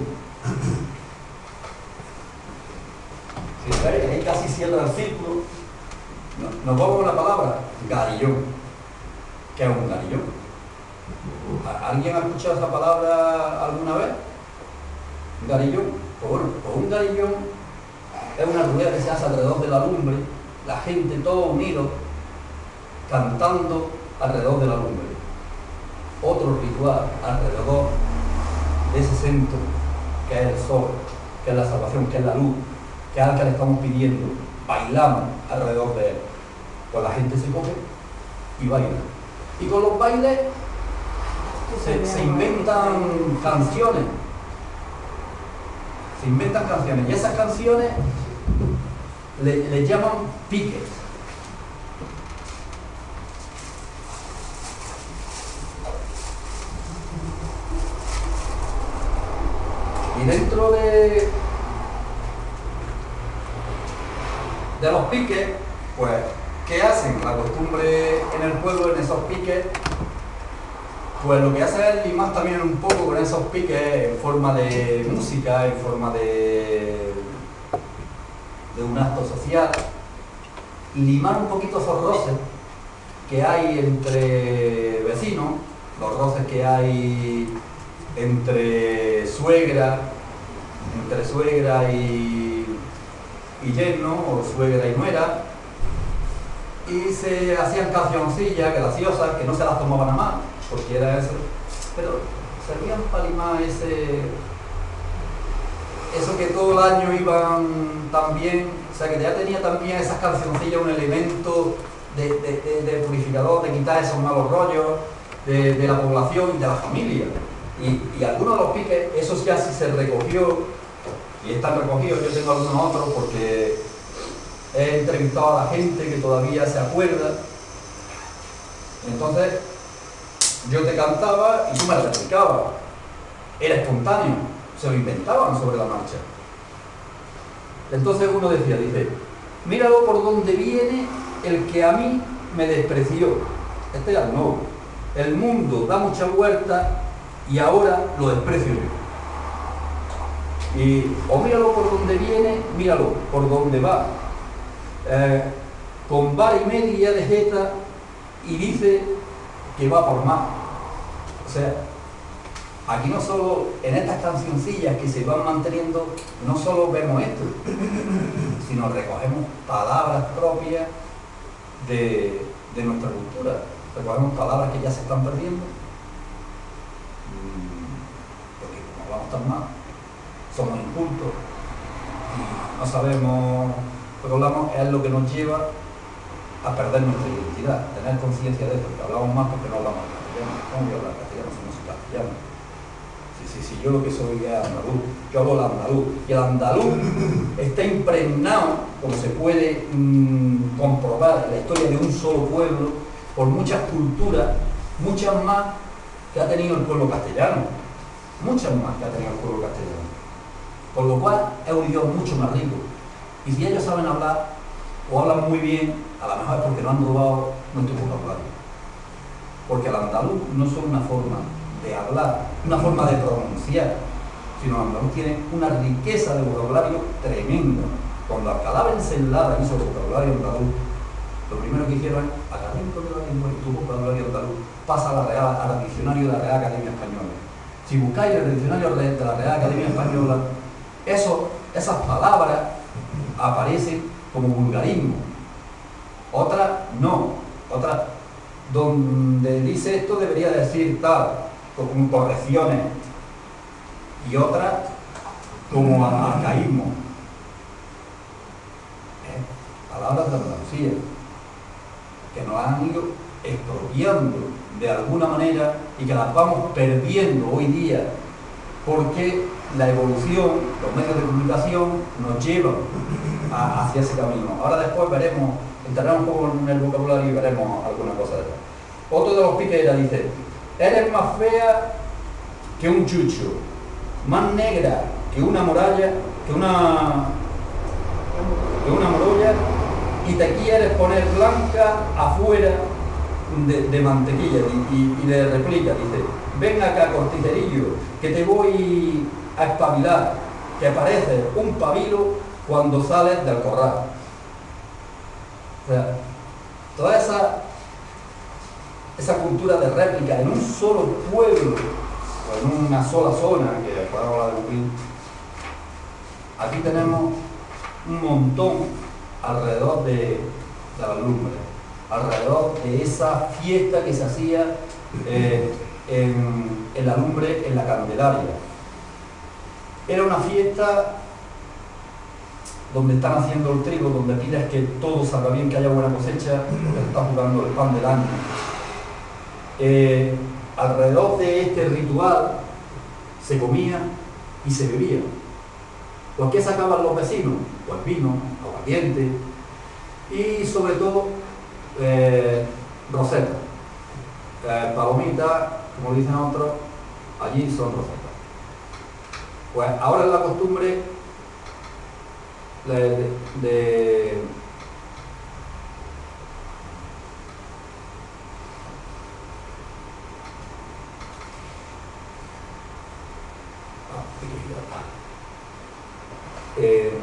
Si veis, ahí casi cierra el círculo. Nos vamos a una palabra, garillón. ¿Qué es un garillón? ¿Alguien ha escuchado esa palabra alguna vez? ¿Un garillón? Pues bueno, pues un garillón es una rueda que se hace alrededor de la lumbre, la gente todos unidos, cantando alrededor de la lumbre. Otro ritual alrededor de ese centro, que es el sol, que es la salvación, que es la luz, que es al que le estamos pidiendo. Bailamos alrededor de él. Pues la gente se coge y baila. Y con los bailes se, se inventan canciones. Se inventan canciones. Y esas canciones le, le llaman piques. Y dentro de, de los piques, pues, ¿qué hacen? La costumbre en el pueblo, en esos piques, pues lo que hace es limar también un poco con esos piques en forma de música, en forma de, de un acto social, limar un poquito esos roces que hay entre vecinos, los roces que hay entre suegra, entre suegra y, y yerno, o suegra y nuera, y se hacían cancioncillas graciosas que no se las tomaban a más, porque era eso, pero servían para limar ese, eso que todo el año iban tan bien, o sea que ya tenía también esas cancioncillas un elemento de, de, de, de purificador, de quitar esos malos rollos de, de la población y de la familia. Y, y algunos de los piques, esos ya sí se recogió, y están recogidos, yo tengo algunos otros porque he entrevistado a la gente que todavía se acuerda. Entonces, yo te cantaba y tú me lo explicabas. Era espontáneo, se lo inventaban sobre la marcha. Entonces uno decía, dice, míralo por donde viene el que a mí me despreció. Este era el nuevo. El mundo da mucha vuelta y ahora lo desprecio yo. Y o míralo por donde viene, míralo por donde va. Eh, con vara y media de jeta y dice que va por más. O sea, aquí no solo, en estas cancioncillas que se van manteniendo, no solo vemos esto, sino recogemos palabras propias de, de nuestra cultura. Recogemos palabras que ya se están perdiendo, porque como hablamos tan mal, somos incultos y no sabemos lo que hablamos, es lo que nos lleva a perder nuestra identidad, tener conciencia de eso, que hablamos más porque no hablamos castellano. ¿Cómo voy a hablar castellano si no soy castellano? Si, si, si yo lo que soy es andaluz, yo hablo el andaluz, y el andaluz está impregnado, como se puede mmm, comprobar en la historia de un solo pueblo, por muchas culturas, muchas más que ha tenido el pueblo castellano, muchas más que ha tenido el pueblo castellano, por lo cual es un idioma mucho más rico. Y si ellos saben hablar, o hablan muy bien, a lo mejor es porque no han robado nuestro vocabulario. Porque el andaluz no es solo una forma de hablar, una forma de pronunciar, sino el andaluz tiene una riqueza de vocabulario tremenda. Cuando Alcalá Bencelada hizo el vocabulario andaluz, lo primero que hicieron es, acá dentro de la lengua y tu vocabulario andaluz, pasa a la Real, al diccionario de la Real Academia Española. Si buscáis el diccionario de la Real Academia Española, eso, esas palabras aparecen como vulgarismo. Otras no, otras donde dice esto debería decir tal, con correcciones, y otras como arcaísmo. ¿Eh? Palabras de Andalucía que nos han ido expropiando de alguna manera y que las vamos perdiendo hoy día porque la evolución, los medios de comunicación nos llevan a, hacia ese camino. Ahora después veremos, entraremos un poco en el vocabulario y veremos alguna cosa de eso. Otro de los piques era, dice, eres más fea que un chucho, más negra que una muralla, que una, que una morolla, y te quieres poner blanca afuera de, de mantequilla. Y, y, y le replica, dice, ven acá, corticerillo, que te voy a espabilar, que pareces un pabilo cuando sales del corral. O sea, toda esa, esa cultura de réplica en un solo pueblo, o en una sola zona, que después hablar de Buquín, aquí tenemos un montón alrededor de de la lumbre, alrededor de esa fiesta que se hacía eh, en, en la lumbre, en la Candelaria. Era una fiesta donde están haciendo el trigo, donde pides que todo salga bien, que haya buena cosecha, porque está jugando el pan del año. Eh, alrededor de este ritual se comía y se bebía. ¿Por qué sacaban los vecinos? Pues vino, aguardiente y sobre todo eh, roseta. Eh, palomitas, como dicen otros, allí son rosetas. Pues ahora es la costumbre de, de, de Eh,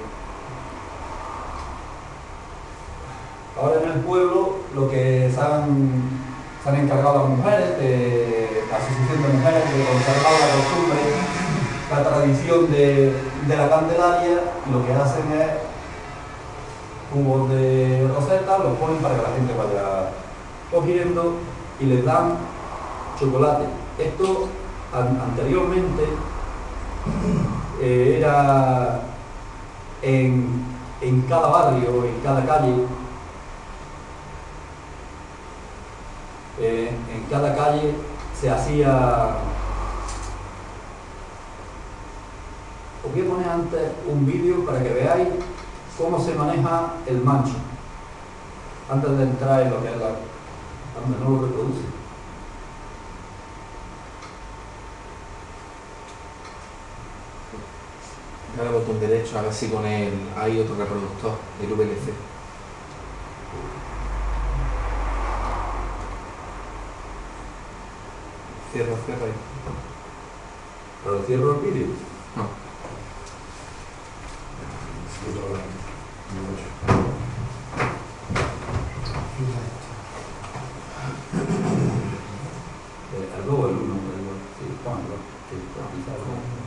ahora en el pueblo lo que se han, se han encargado las mujeres, de la asociación de mujeres, de conservar la costumbre, la tradición de, de la Candelaria, y lo que hacen es cubos de roseta, los ponen para que la gente vaya cogiendo y les dan chocolate. Esto an anteriormente eh, era En, en cada barrio, en cada calle, eh, en cada calle se hacía. Os voy a poner antes un vídeo para que veáis cómo se maneja el mancho, antes de entrar en lo que es la... Antes no lo reproduce. Dale al botón derecho a ver si con él hay otro reproductor del V L C. Cierra, cierra ahí. ¿Pero cierro el vídeo? No. El dos o el uno, sí, ponlo. Sí, quizás.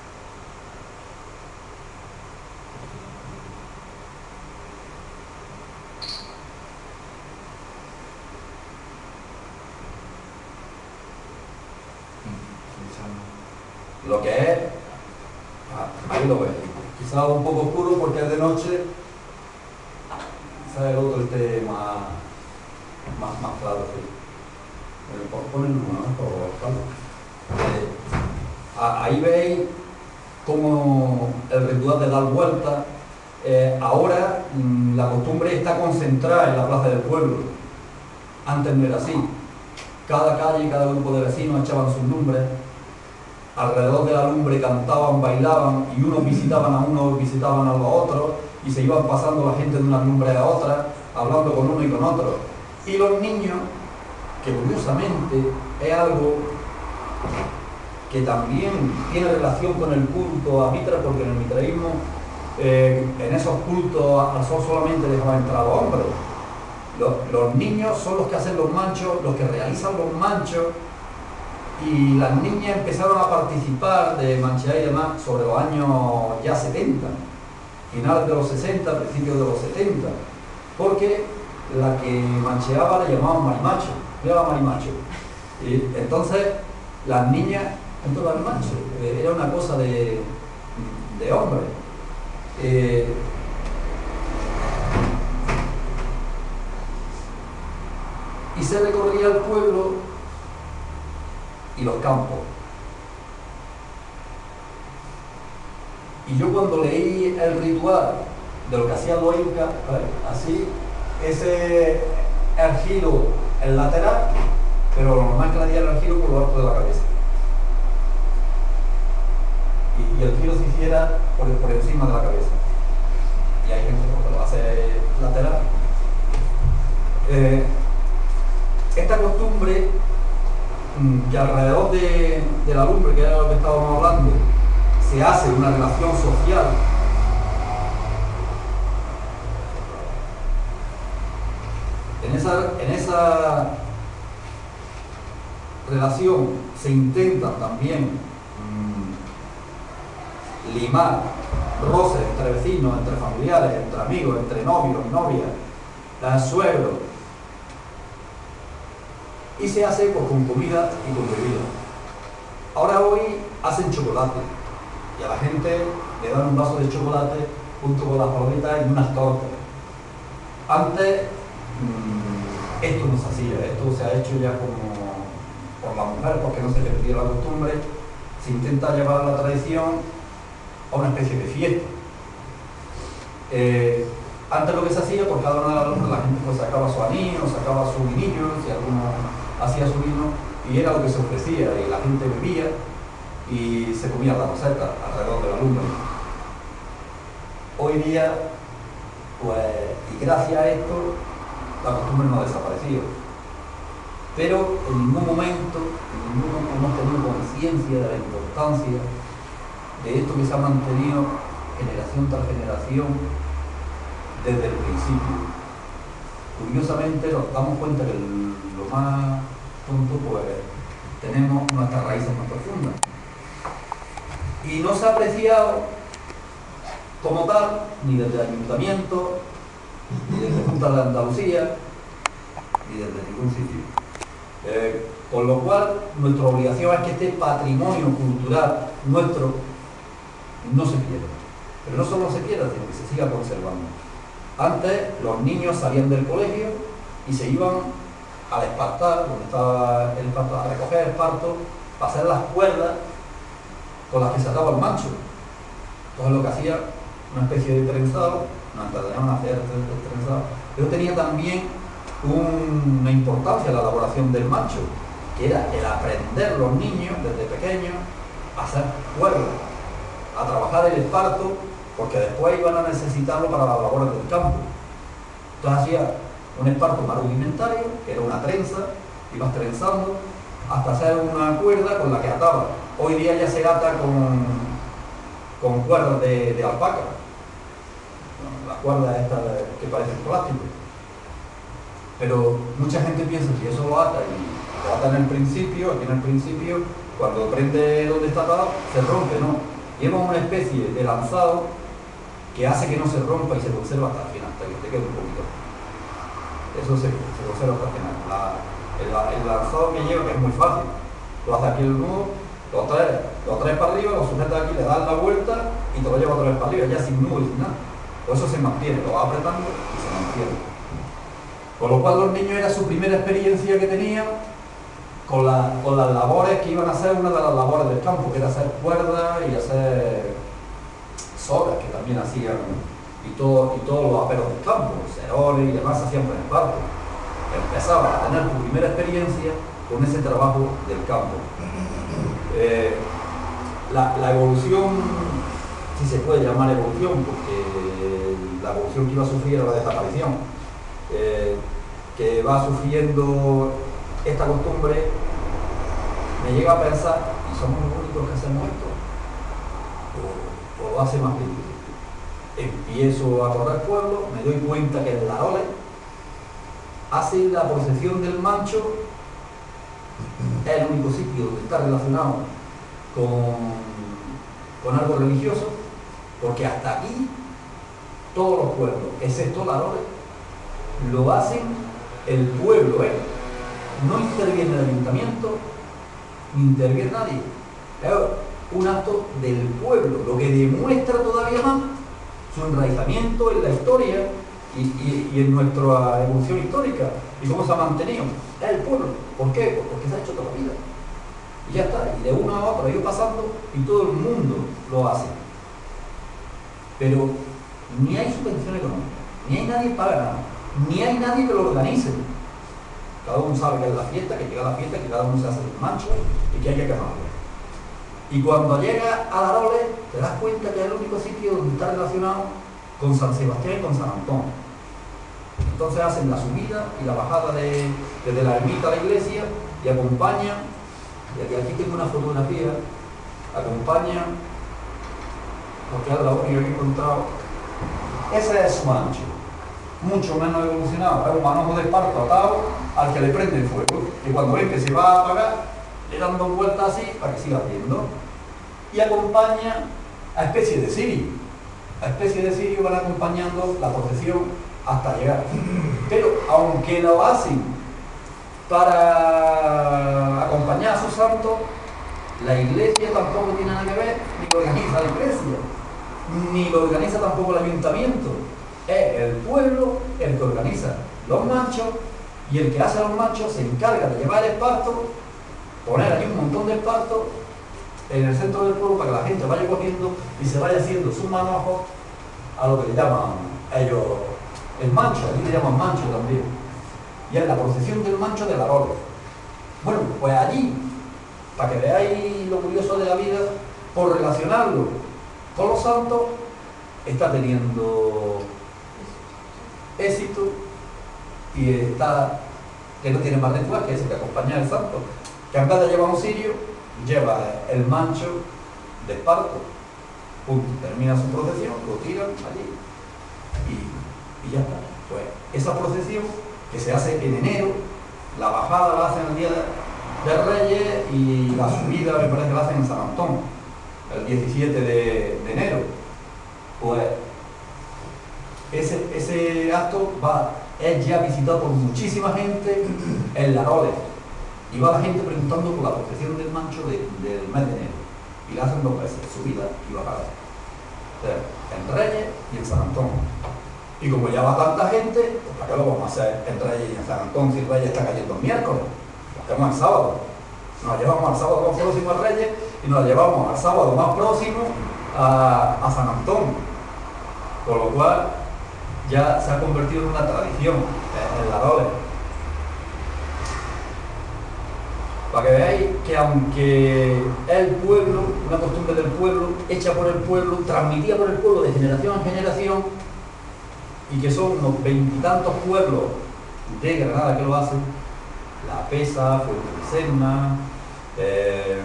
Lo que es, ahí lo ves, quizás un poco oscuro porque es de noche, quizás el otro esté más, más, más claro. Sí. Pero pon el número, ¿no? Por favor. Eh, ahí veis cómo el ritual de dar vueltas. Eh, ahora mmm, la costumbre está concentrada en la plaza del pueblo. Antes no era así. Cada calle y cada grupo de vecinos echaban sus nombres. Alrededor de la lumbre cantaban, bailaban, y unos visitaban a unos, visitaban a los otros, y se iban pasando la gente de una lumbre a otra, hablando con uno y con otro. Y los niños, que curiosamente es algo que también tiene relación con el culto a Mitra, porque en el mitraísmo, eh, en esos cultos al sol solamente dejaban entrar a los hombres. Los, los niños son los que hacen los manchos, los que realizan los manchos, y las niñas empezaron a participar de manchear y demás sobre los años ya setenta, finales de los sesenta, principios de los setenta, porque la que mancheaba la llamaban marimacho, era marimacho. Y entonces las niñas, entonces marimacho, eh, era una cosa de, de hombre. Eh, y se recorría el pueblo y los campos. Y yo cuando leí el ritual de lo que hacían los incas, ¿vale? Así, ese el giro el lateral, pero lo normal es que le dieran el giro por lo alto de la cabeza. Y, y el giro se hiciera por, por encima de la cabeza. Y hay gente que lo hace lateral. Eh, esta costumbre, que alrededor de, de la lumbre, que era lo que estábamos hablando, se hace una relación social. En esa, en esa relación se intenta también mmm, limar roces entre vecinos, entre familiares, entre amigos, entre novios, novias, eh, suegro. Y se hace pues, con comida y con bebida. Ahora hoy hacen chocolate y a la gente le dan un vaso de chocolate junto con las palomitas y unas tortas. Antes mmm, esto no se hacía, esto se ha hecho ya como por la mujer porque no se repetía la costumbre. Se intenta llevar la tradición a una especie de fiesta. Eh, antes lo que se hacía, por cada una de las lomas la gente pues sacaba su anillo, sacaba su vinillo, si alguno hacía su vino, y era lo que se ofrecía, y la gente bebía y se comía la roseta alrededor de la lumbre. Hoy día, pues, y gracias a esto, la costumbre no ha desaparecido. Pero en ningún momento, en ningún momento hemos tenido conciencia de la importancia de esto que se ha mantenido generación tras generación desde el principio. Curiosamente nos damos cuenta que el, lo más tonto, pues tenemos nuestras raíces más profundas. Y no se ha apreciado como tal, ni desde el ayuntamiento, ni desde Junta de Andalucía, ni desde ningún sitio. Eh, con lo cual, nuestra obligación es que este patrimonio cultural nuestro no se pierda. Pero no solo se pierda, sino que se siga conservando. Antes, los niños salían del colegio y se iban al espartar, donde estaba el esparto, a recoger el esparto, para hacer las cuerdas con las que se ataba el macho. Entonces lo que hacía, una especie de trenzado, nos entretenían a hacer el trenzado, pero tenía también un, una importancia la elaboración del macho, que era el aprender los niños desde pequeños a hacer cuerdas, a trabajar el esparto, porque después iban a necesitarlo para las labores del campo. Entonces hacía un esparto más rudimentario, que era una trenza, ibas trenzando hasta hacer una cuerda con la que ataba. Hoy día ya se ata con, con cuerdas de, de alpaca, las cuerdas estas que parecen plástico. Pero mucha gente piensa que eso lo ata y lo ata en el principio, aquí en el principio, cuando prende donde está atado, se rompe, ¿no? Lleva una especie de lanzado que hace que no se rompa y se conserva hasta el final, hasta que te quede un poquito. Eso se, se conserva hasta el final. La, el, el lanzado que lleva, que es muy fácil, lo hace aquí el nudo, lo traes, lo traes para arriba, lo sujetas aquí, le das la vuelta y te lo llevas otra vez para arriba, ya sin nudo y sin nada. Por eso se mantiene, lo va apretando y se mantiene. Con lo cual los niños era su primera experiencia que tenían con, la, con las labores que iban a hacer, una de las labores del campo, que era hacer cuerdas y hacer sogas, que también hacían, y, todo, y todos los aperos del campo, ceroles y demás, se hacían por el parto. Empezaba a tener tu primera experiencia con ese trabajo del campo. Eh, la, la evolución, si se puede llamar evolución, porque la evolución que iba a sufrir era la desaparición, eh, que va sufriendo esta costumbre, me llega a pensar, ¿y somos los únicos que hacemos esto? O, o lo hace más gente. Empiezo a correr pueblo, me doy cuenta que el Larole hace la procesión del mancho, es el único sitio donde está relacionado con, con algo religioso, porque hasta aquí todos los pueblos, excepto Larole, lo hacen el pueblo, ¿eh? No interviene el ayuntamiento, ni interviene nadie. Es un acto del pueblo, lo que demuestra todavía más su enraizamiento en la historia y, y, y en nuestra evolución histórica y cómo se ha mantenido. Es el pueblo. ¿Por qué? Pues porque se ha hecho toda la vida. Y ya está. Y de uno a otro ha ido pasando y todo el mundo lo hace. Pero ni hay subvención económica, ni hay nadie que paga nada, ni hay nadie que lo organice. Cada uno sabe que es la fiesta, que llega la fiesta, que cada uno se hace un mancho y que hay que quemarlo. Y cuando llega a Larole, te das cuenta que es el único sitio donde está relacionado con San Sebastián y con San Antón. Entonces hacen la subida y la bajada de, desde la ermita a la iglesia y acompañan, y aquí, aquí tengo una fotografía, acompañan, porque es la única que he encontrado, ese es su mancho, mucho menos evolucionado, es un manojo de esparto atado al que le prende el fuego, y cuando ven que se va a apagar, le dan dos vueltas así para que siga ardiendo. Y acompaña a especie de cirio. A especie de cirio van acompañando la procesión hasta llegar. Pero aunque lo hacen para acompañar a sus santos, la iglesia tampoco tiene nada que ver, ni lo organiza la iglesia, ni lo organiza tampoco el ayuntamiento. Es el pueblo el que organiza los manchos, y el que hace los manchos se encarga de llevar el esparto, poner aquí un montón de esparto en el centro del pueblo para que la gente vaya cogiendo y se vaya haciendo su manojo a lo que le llaman ellos el mancho, aquí le llaman mancho también. Y es la procesión del mancho de la Roles. Bueno, pues allí, para que veáis lo curioso de la vida, por relacionarlo con los santos, está teniendo éxito y está, que no tiene más ritual que ese que acompaña al santo, que en vez de llevar un cirio, lleva el mancho de esparto, punto, termina su procesión, lo tiran allí y, y ya está. Pues esa procesión que se hace en enero, la bajada la hacen el día de, de Reyes y la subida me parece que la hacen en San Antón, el diecisiete de, de enero. Pues ese, ese acto va, es ya visitado por muchísima gente en la Roles. Y va la gente preguntando por la procesión del mancho de, del mes de enero. Y la hacen dos veces, subida y bajada. O sea, en Reyes y en San Antón. Y como ya va tanta gente, pues ¿para qué lo vamos a hacer en Reyes y en San Antón si Reyes está cayendo el miércoles? Lo hacemos el sábado. Nos llevamos al sábado más próximo a Reyes y nos llevamos al sábado más próximo a, a San Antón. Con lo cual ya se ha convertido en una tradición en, en la Roles. Para que veáis que aunque es el pueblo, una costumbre del pueblo, hecha por el pueblo, transmitida por el pueblo de generación en generación, y que son unos veintitantos pueblos de Granada que lo hacen, La Pesa, Fuenteserna, eh,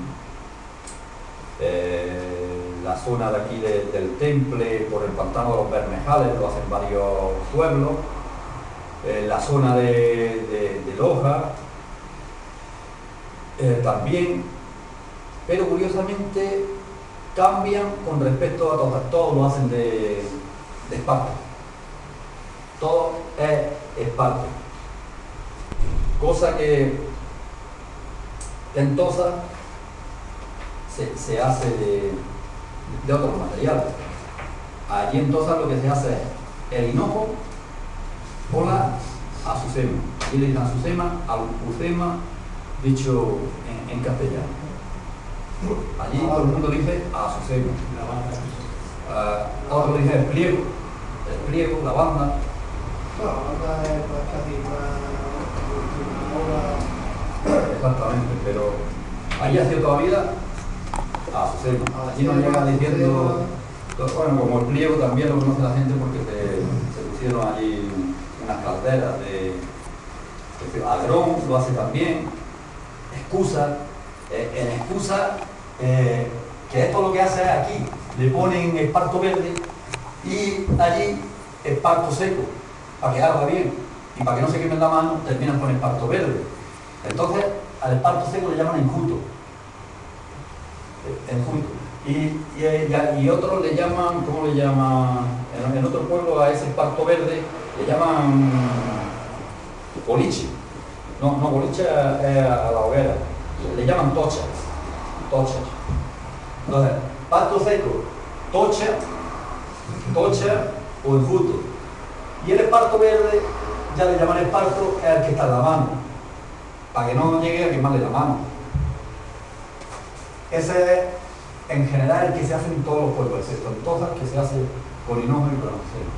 eh, la zona de aquí de, del Temple, por el pantano de los Bermejales, lo hacen varios pueblos, eh, la zona de, de, de Loja, Eh, también, pero curiosamente cambian con respecto a todas, todos lo hacen de, de esparto, todo es esparto, cosa que en Tosa se, se hace de, de otros materiales. Allí en Tosa lo que se hace es el hinojo o la azucena, y le dicen azucena, alcucema, dicho en, en castellano. Allí todo el mundo dice azucena. Uh, otro dice el pliego, el pliego, la banda. No, la banda es casi una... Exactamente, pero allí ha sido toda la vida azucena. Allí nos llega diciendo, bueno, como el pliego también lo conoce la gente porque se, se pusieron allí unas calderas de, de Adrón, lo hace también. Excusa, eh, en excusa, eh, que esto lo que hace es aquí, le ponen esparto verde y allí esparto seco, para que arda bien y para que no se queme la mano, terminan con esparto verde. Entonces, al esparto seco le llaman enjuto. enjuto. Y, y, y otros le llaman, ¿cómo le llaman? En, en otro pueblo a ese esparto verde le llaman boliche. No, no, boliche es a la hoguera, le llaman tocha, tocha. Entonces, pasto seco, tocha, tocha o enjuto. Y el esparto verde, ya le llaman esparto, es el que está en la mano, para que no llegue a quemarle la mano. Ese es, en general, el que se hace en todos los pueblos, excepto en Tozas, que se hace con hinojo y con azucena.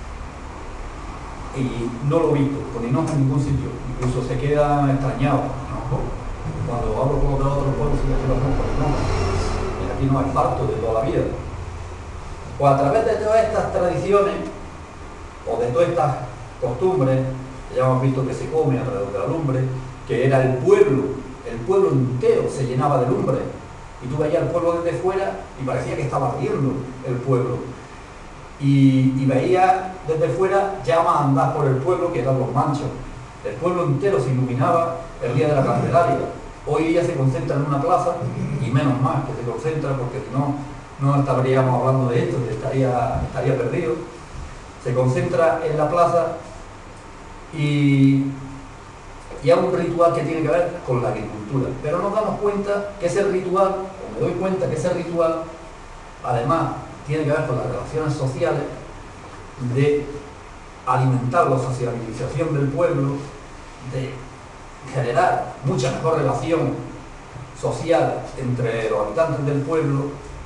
Y no lo he visto con hinojo en ningún sitio, incluso se queda extrañado, ¿no? Cuando hablo con otros otros pueblos sí que lo hacen con hinojo, y aquí no hay parto de toda la vida. Pues a través de todas estas tradiciones o de todas estas costumbres, ya hemos visto que se come alrededor de la lumbre, que era el pueblo, el pueblo entero se llenaba de lumbre, y tú veías el pueblo desde fuera y parecía que estaba ardiendo el pueblo. Y, y veía desde fuera llamas andar por el pueblo, que eran los manchos. El pueblo entero se iluminaba el día de la Candelaria. Hoy ella se concentra en una plaza, y menos mal que se concentra, porque si no, no estaríamos hablando de esto, estaría, estaría perdido. se concentra en la plaza y, y hay un ritual que tiene que ver con la agricultura. Pero nos damos cuenta que ese ritual, o me doy cuenta que ese ritual, además, tiene que ver con las relaciones sociales, de alimentar la socialización del pueblo, de generar mucha mejor relación social entre los habitantes del pueblo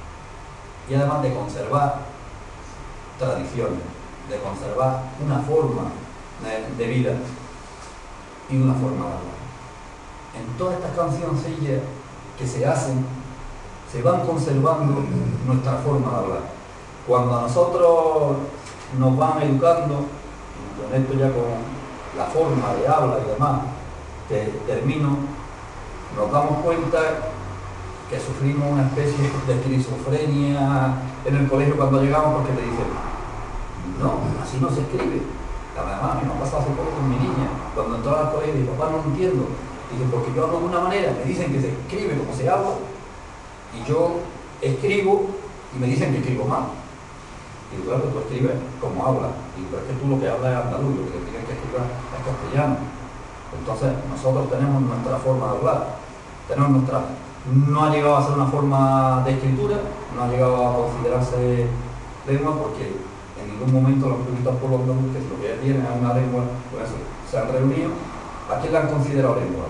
y además de conservar tradiciones, de conservar una forma de, de vida y una forma de hablar. En todas estas cancioncillas que se hacen, se van conservando nuestra forma de hablar. Cuando a nosotros nos van educando, y con esto ya con la forma de habla y demás, te, termino, nos damos cuenta que sufrimos una especie de esquizofrenia en el colegio cuando llegamos, porque te dicen, no, así no se escribe. Además, a mí me ha pasado hace poco con mi niña, cuando entró al colegio y dice, papá, no lo entiendo. Dice, porque yo hablo de una manera, me dicen que se escribe como se habla, y yo escribo y me dicen que escribo mal. Y digo, claro, tú escribes como hablas, y pero es que tú lo que hablas es andaluz, lo que tienes que escribir es castellano. Entonces, nosotros tenemos nuestra forma de hablar, tenemos nuestra... No ha llegado a ser una forma de escritura, no ha llegado a considerarse lengua, porque en ningún momento los preguntas por los andaluces, que lo que ya tienen es una lengua, pues eso, se han reunido. ¿A quién la han considerado lengua?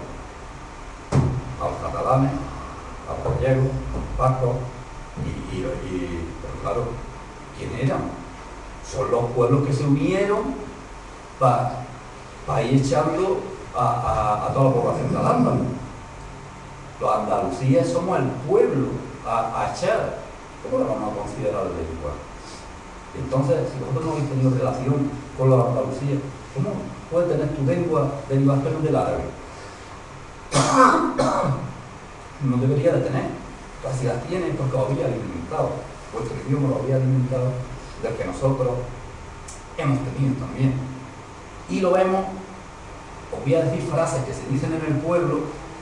A los catalanes, a los gallegos, a los vascos, y, y, y pero claro, ¿quién eran? Son los pueblos que se unieron para pa ir echando a, a, a toda la población de Al-Ándalus. Los andalusíes somos el pueblo a, a echar. ¿Cómo lo vamos a considerar lengua? Entonces, si vosotros no habéis tenido relación con los andalusíes, ¿cómo puede tener tu lengua derivación del árabe? No debería de tener. Pues si las tiene, porque lo había alimentado. Vuestro idioma lo había alimentado del que nosotros hemos tenido también. Y lo vemos, os voy a decir frases que se dicen en el pueblo,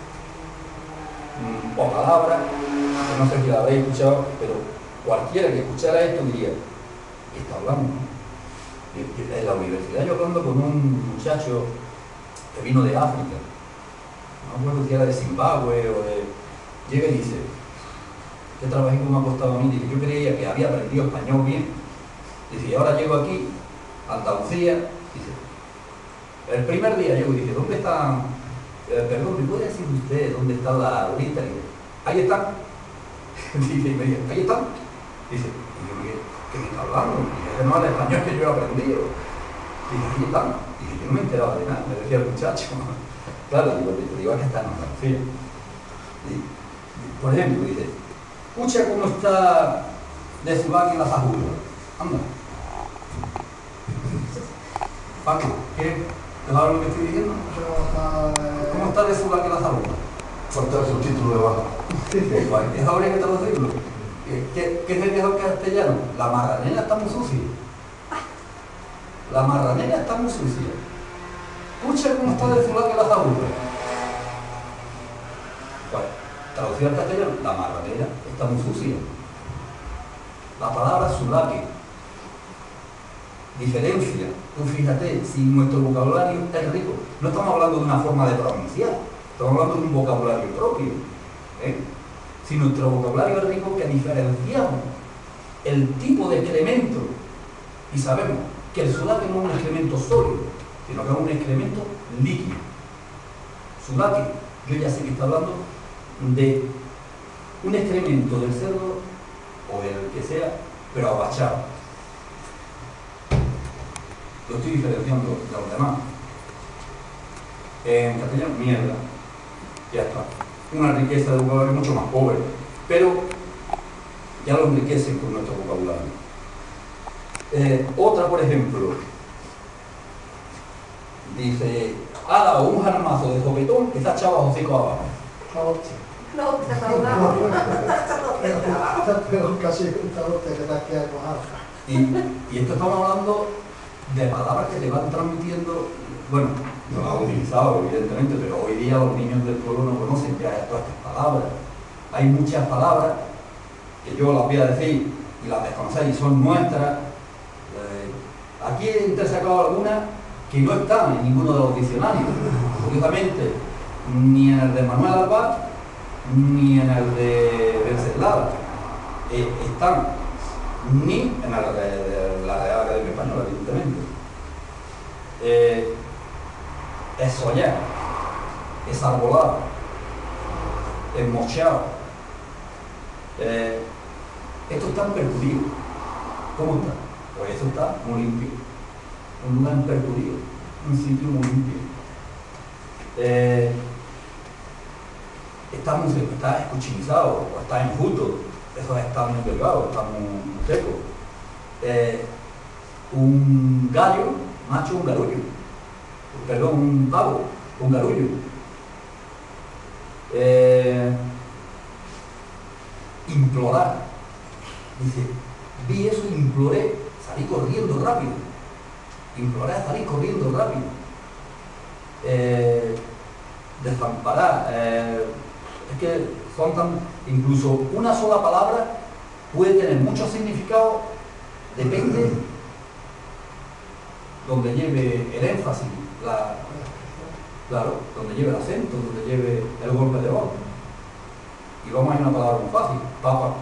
o palabras, que no sé si la habréis escuchado, pero cualquiera que escuchara esto diría, ¿qué está hablando? En la universidad yo hablando con un muchacho que vino de África, no me acuerdo si era de Zimbabue o de... Llega y dice, ¿qué trabajé como me ha costado a mí? Dice, yo creía que había aprendido español bien. Dice, y ahora llego aquí, a Andalucía, dice, el primer día llego y dice, ¿dónde están? Eh, perdón, ¿me puede decir usted dónde está la lista? Dice, ahí están. Dice, y me dice, ahí están. Dice, y yo me dije, ¿qué me está hablando? Y ese no es el español que yo he aprendido. Dice, ahí están. Dice, yo no me enteraba de nada, me decía el muchacho. Claro, digo, digo, aquí están en Andalucía. Por ejemplo, dice, escucha cómo está de Zubac y la Zahura. Anda. Paco, ¿qué? ¿Te sabes lo que estoy diciendo? ¿Cómo está de Zubac y la Zahura? Falta el subtítulo debajo. Es ahora que traducirlo. ¿Qué, ¿Qué sería el castellano? La marranera está muy sucia. La marranera está muy sucia. Escucha cómo está de Zubac y la Zahura. Bueno, traducido al castellano, la marranera está muy sucia. La palabra sulaque diferencia. Tú fíjate, si nuestro vocabulario es rico, no estamos hablando de una forma de pronunciar, estamos hablando de un vocabulario propio. ¿eh? Si nuestro vocabulario es rico, que diferenciamos el tipo de excremento y sabemos que el sulaque no es un excremento sólido, sino que es un excremento líquido. Sulaque, yo ya sé que está hablando de un excremento del cerdo o del que sea, pero abachado. Lo estoy diferenciando de los demás. En castellano, mierda. Ya está. Una riqueza de vocabulario mucho más pobre, pero ya lo enriquecen con nuestro vocabulario. Eh, otra, por ejemplo, dice, ha dado un jaramazo de sopetón que está echado a hocico abajo. La hostia. No, te saludamos. Pero casi una hostia que te has quedado mojado. Y, y esto estamos hablando de palabras que le van transmitiendo, bueno, no las han utilizado evidentemente, pero hoy día los niños del pueblo no conocen ya todas estas palabras. Hay muchas palabras que yo las voy a decir y las desconocéis y son nuestras, eh, Aquí he intersacado algunas que no están en ninguno de los diccionarios. Curiosamente, ni en el de Manuel Alvar, ni en el de Venceslava eh, están, ni en el de, de la Real Academia Española, evidentemente. Eh, es soñar, es arbolado, es mocheado. Eh, esto está percutido. ¿Cómo está? Pues eso está muy limpio. Un lugar percutido, un sitio muy limpio. Eh, está, muy, está escuchilizado, o está enjuto, eso está muy delgado, está muy, muy seco. Eh, un gallo, macho, un garullo. Perdón, un pavo, un garullo. Eh, implorar. Dice, vi eso y imploré, salí corriendo rápido. Imploré, salí corriendo rápido. Eh, desamparar. Eh, es que son tan. Incluso una sola palabra puede tener muchos significados, depende donde lleve el énfasis, la, claro, donde lleve el acento, donde lleve el golpe de voz. Y vamos a ir a una palabra muy fácil, papa.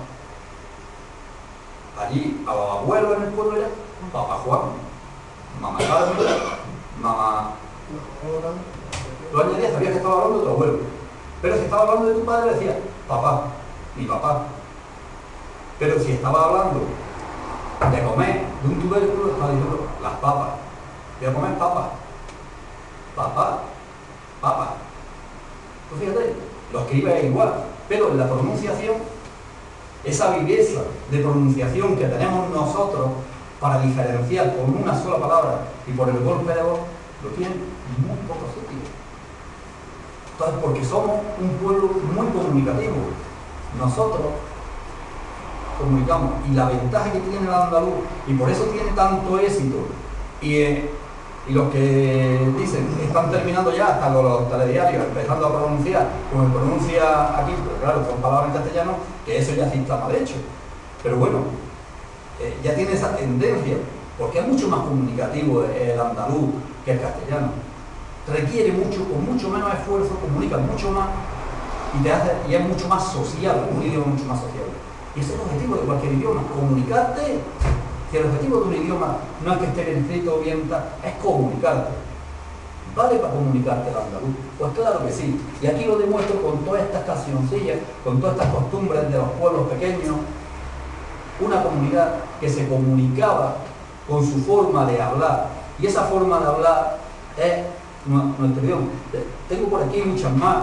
Allí a los abuelos en el pueblo era Papá Juan, mamá Carmen, mamá. Doña Díaz sabía que estaba hablando de tu abuelo, pero si estaba hablando de tu padre decía papá, mi papá. Pero si estaba hablando de comer de un tubérculo, estaba diciendo las papas. Voy a comer papas. Papá, papá. Pues fíjate, lo escribe igual, pero en la pronunciación, esa viveza de pronunciación que tenemos nosotros para diferenciar por una sola palabra y por el golpe de voz, lo tienen muy pocos sitios. Entonces, porque somos un pueblo muy comunicativo, nosotros comunicamos, y la ventaja que tiene el andaluz, y por eso tiene tanto éxito, y, eh, y los que dicen, están terminando ya hasta los, los telediarios, empezando a pronunciar, como se pronuncia aquí, pero claro, son palabras en castellano, que eso ya sí está mal hecho. Pero bueno, eh, ya tiene esa tendencia, porque es mucho más comunicativo el andaluz que el castellano. Requiere mucho, con mucho menos esfuerzo, comunica mucho más y, te hace, y es mucho más social, un idioma mucho más social. Y ese es el objetivo de cualquier idioma, comunicarte. Si el objetivo de un idioma no es que esté bien escrito o bien tal, es comunicarte. ¿Vale para comunicarte el andaluz? Pues claro que sí. Y aquí lo demuestro con todas estas cancioncillas, con todas estas costumbres de los pueblos pequeños. Una comunidad que se comunicaba con su forma de hablar. Y esa forma de hablar es nuestro idioma. Tengo por aquí muchas más,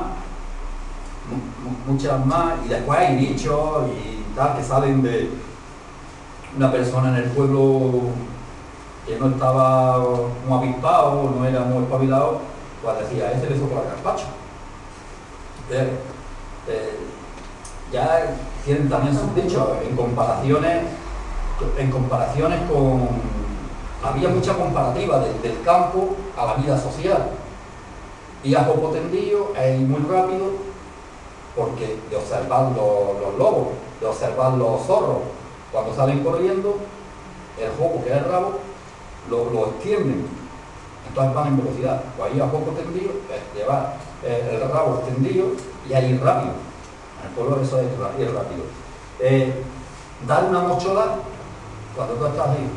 muchas más, y después hay dichos y tal que salen de una persona en el pueblo que no estaba muy avispado, no era muy espabilado, pues decía, ese le sopla el gazpacho. Eh, eh, ya tienen también sus dichos en comparaciones, en comparaciones con... Había mucha comparativa de, del campo a la vida social. Y a poco tendillo es muy rápido porque de observar los, los lobos, de observar los zorros, cuando salen corriendo, el jopo, que es el rabo, lo, lo extienden, entonces van en velocidad. Pues ahí a poco tendido es llevar el, el rabo extendido y a ir rápido. En el pueblo eso es ir rápido. Eh, dar una mochola cuando tú estás ahí.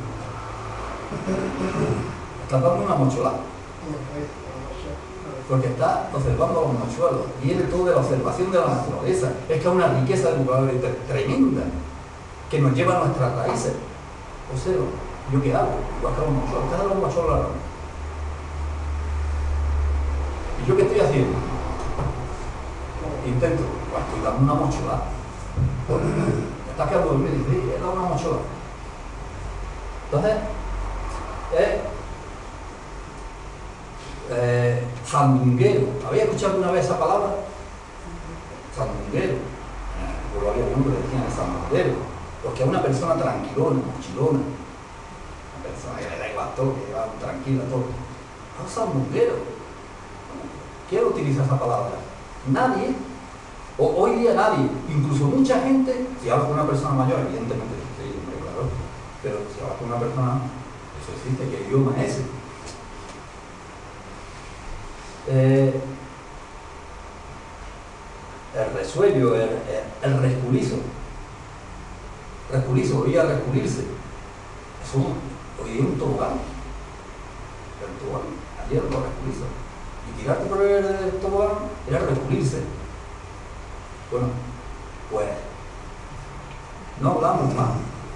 Estás dando una mochola. Porque está observando los mochuelos. Viene todo de la observación de la naturaleza. Es que es una riqueza de vocabulario tremenda que nos lleva a nuestras raíces. Observa, ¿yo qué hago? Igual que los mochuelos. ¿Qué hacen los mochuelos ahora? ¿Y yo qué estoy haciendo? Intento, pues estoy dando una mochola. Me está quedando dormido y dice, he dado una mochola. Entonces, es eh, sandunguero. ¿Había escuchado alguna vez esa palabra? Sandunguero. Eh, pues había algunos que decían sandunguero, porque es una persona tranquilona, mochilona, una persona que le da igual todo, que va tranquila todo. No, sandunguero. ¿Quién utiliza esa palabra? Nadie. O, hoy día nadie, incluso mucha gente, si hablas con una persona mayor, evidentemente, sí, hombre, claro, pero si hablas con una persona, el Eso existe, ¿qué idioma es ese? Eh, el resuello, el, el, el resculizo. Resculizo, oía resculirse. Eso hoy es un tobogán. El tobogán, ayer lo resculizo. Y tirarte por el tobogán era resculirse. Bueno, pues no hablamos más.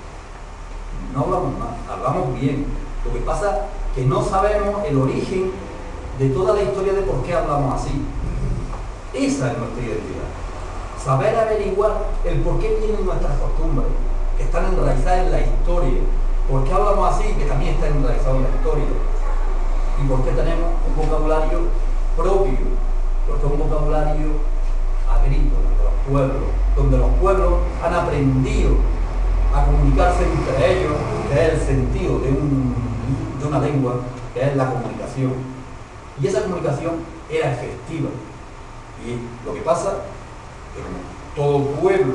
No hablamos más, hablamos bien. Lo que pasa es que no sabemos el origen de toda la historia de por qué hablamos así. Esa es nuestra identidad. Saber averiguar el por qué vienen nuestras costumbres, que están enraizadas en la historia. ¿Por qué hablamos así? Que también está enraizado en la historia. Y por qué tenemos un vocabulario propio, porque es un vocabulario agrícola de los pueblos, donde los pueblos han aprendido a comunicarse entre ellos, que es el sentido de, un, de una lengua, que es la comunicación. Y esa comunicación era efectiva. Y lo que pasa es que como todo pueblo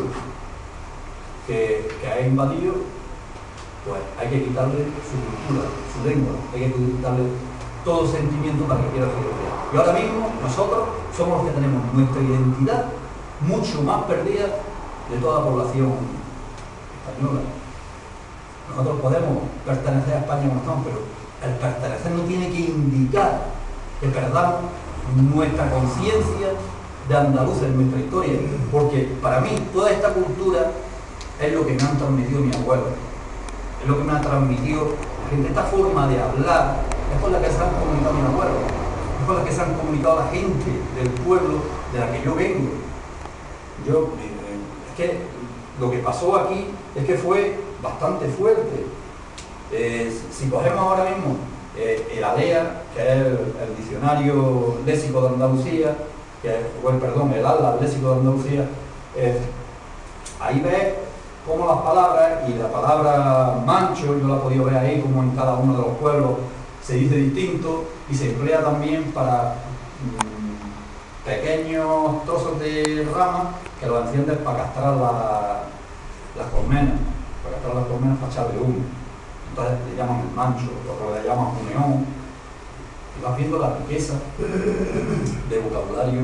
que, que ha invadido, pues hay que quitarle su cultura, su lengua, hay que quitarle todo sentimiento para que quiera sobrevivir. Y ahora mismo nosotros somos los que tenemos nuestra identidad mucho más perdida de toda la población española. Nosotros podemos pertenecer a España como estamos, pero el pertenecer no tiene que indicar que perdamos nuestra conciencia de andaluces en nuestra historia, porque para mí toda esta cultura es lo que me han transmitido mi abuelo, es lo que me ha transmitido la gente. Esta forma de hablar es con la que se han comunicado mis abuelos, es con la que se han comunicado la gente del pueblo de la que yo vengo. Yo, eh, es que lo que pasó aquí es que fue bastante fuerte. Eh, si cogemos ahora mismo eh, el ALEA, que es el, el diccionario léxico de Andalucía, que es, bueno, perdón, el ALA, léxico de Andalucía, eh, ahí ves cómo las palabras, y la palabra mancho, yo la he podido ver ahí, como en cada uno de los pueblos se dice distinto, y se emplea también para mmm, pequeños trozos de rama que los enciendes para castrar la, las colmenas, para castrar las colmenas para echarle humo. Entonces le llaman el mancho, otros le llaman juneón, y vas viendo la riqueza de vocabulario,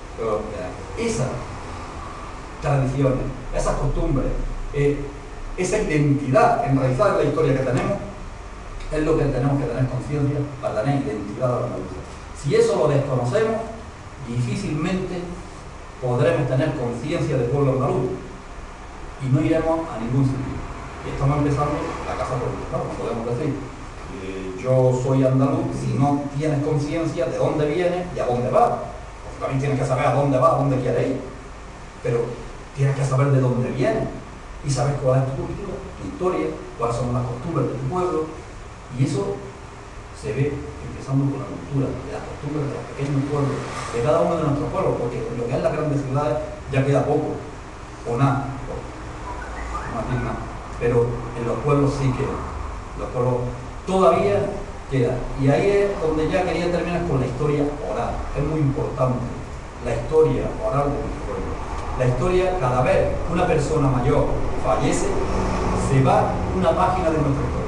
esas tradiciones, esas costumbres, eh, esa identidad enraizada en la historia que tenemos, es lo que tenemos que tener conciencia para tener identidad de la andaluza. Si eso lo desconocemos, difícilmente podremos tener conciencia del pueblo andaluz y no iremos a ningún sitio. Y estamos empezando la casa por el Estado, no podemos decir eh, yo soy andaluz si no tienes conciencia de dónde vienes y a dónde vas. Porque también tienes que saber a dónde vas, a dónde quieres ir, pero tienes que saber de dónde vienes y saber cuál es tu cultura, tu historia, cuáles son las costumbres de tu pueblo, y eso se ve empezando con la cultura, de las costumbres de los pequeños pueblos, de cada uno de nuestros pueblos, porque en lo que es las grandes ciudades ya queda poco, o nada, no más bien nada, pero en los pueblos sí queda, los pueblos todavía queda, y ahí es donde ya quería terminar con la historia oral, es muy importante, la historia oral de nuestro pueblo. La historia, cada vez que una persona mayor fallece, se va una página de nuestra historia.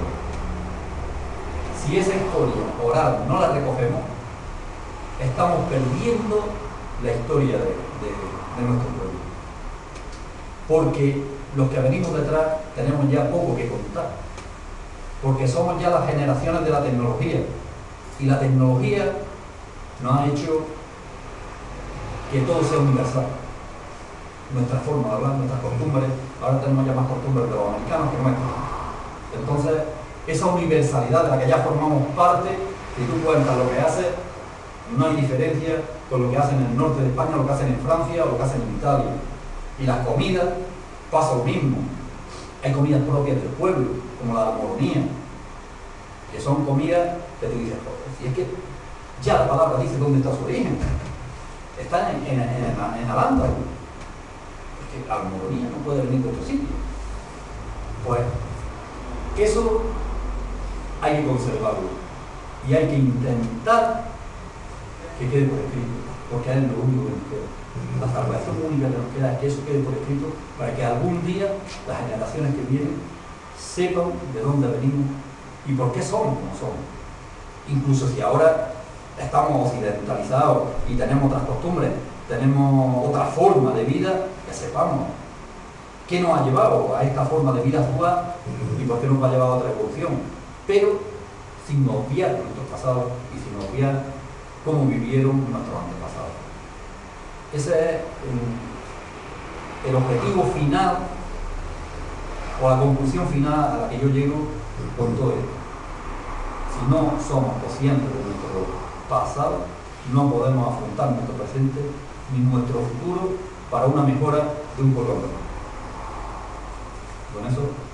Si esa historia oral no la recogemos, estamos perdiendo la historia de, de, de nuestro pueblo. Porque los que venimos detrás tenemos ya poco que contar. Porque somos ya las generaciones de la tecnología. Y la tecnología nos ha hecho que todo sea universal. Nuestra forma de hablar, nuestras costumbres, ahora tenemos ya más costumbres de los americanos que nuestros. Entonces, esa universalidad de la que ya formamos parte, si tú cuentas lo que haces, no hay diferencia con lo que hacen en el norte de España, lo que hacen en Francia o lo que hacen en Italia. Y las comidas pasa lo mismo. Hay comidas propias del pueblo, como la almoronía, que son comidas que tú dices, si es que ya la palabra dice dónde está su origen. Está en, en, en, en Al-Ándalus. Que la almoronía no puede venir de otro sitio. Pues eso hay que conservarlo y hay que intentar que quede por escrito, porque es lo único que nos queda. La salvación única que nos queda es que eso quede por escrito para que algún día las generaciones que vienen sepan de dónde venimos y por qué somos como somos. Incluso si ahora estamos occidentalizados y tenemos otras costumbres, tenemos otra forma de vida, que sepamos qué nos ha llevado a esta forma de vida actual y por qué nos va a llevar a otra evolución, pero sin obviar nuestros pasados y sin obviar cómo vivieron nuestros antepasados. Ese es el, el objetivo final o la conclusión final a la que yo llego con todo esto. Si no somos conscientes de nuestro pasado, no podemos afrontar nuestro presente ni nuestro futuro para una mejora de un pueblo. Con eso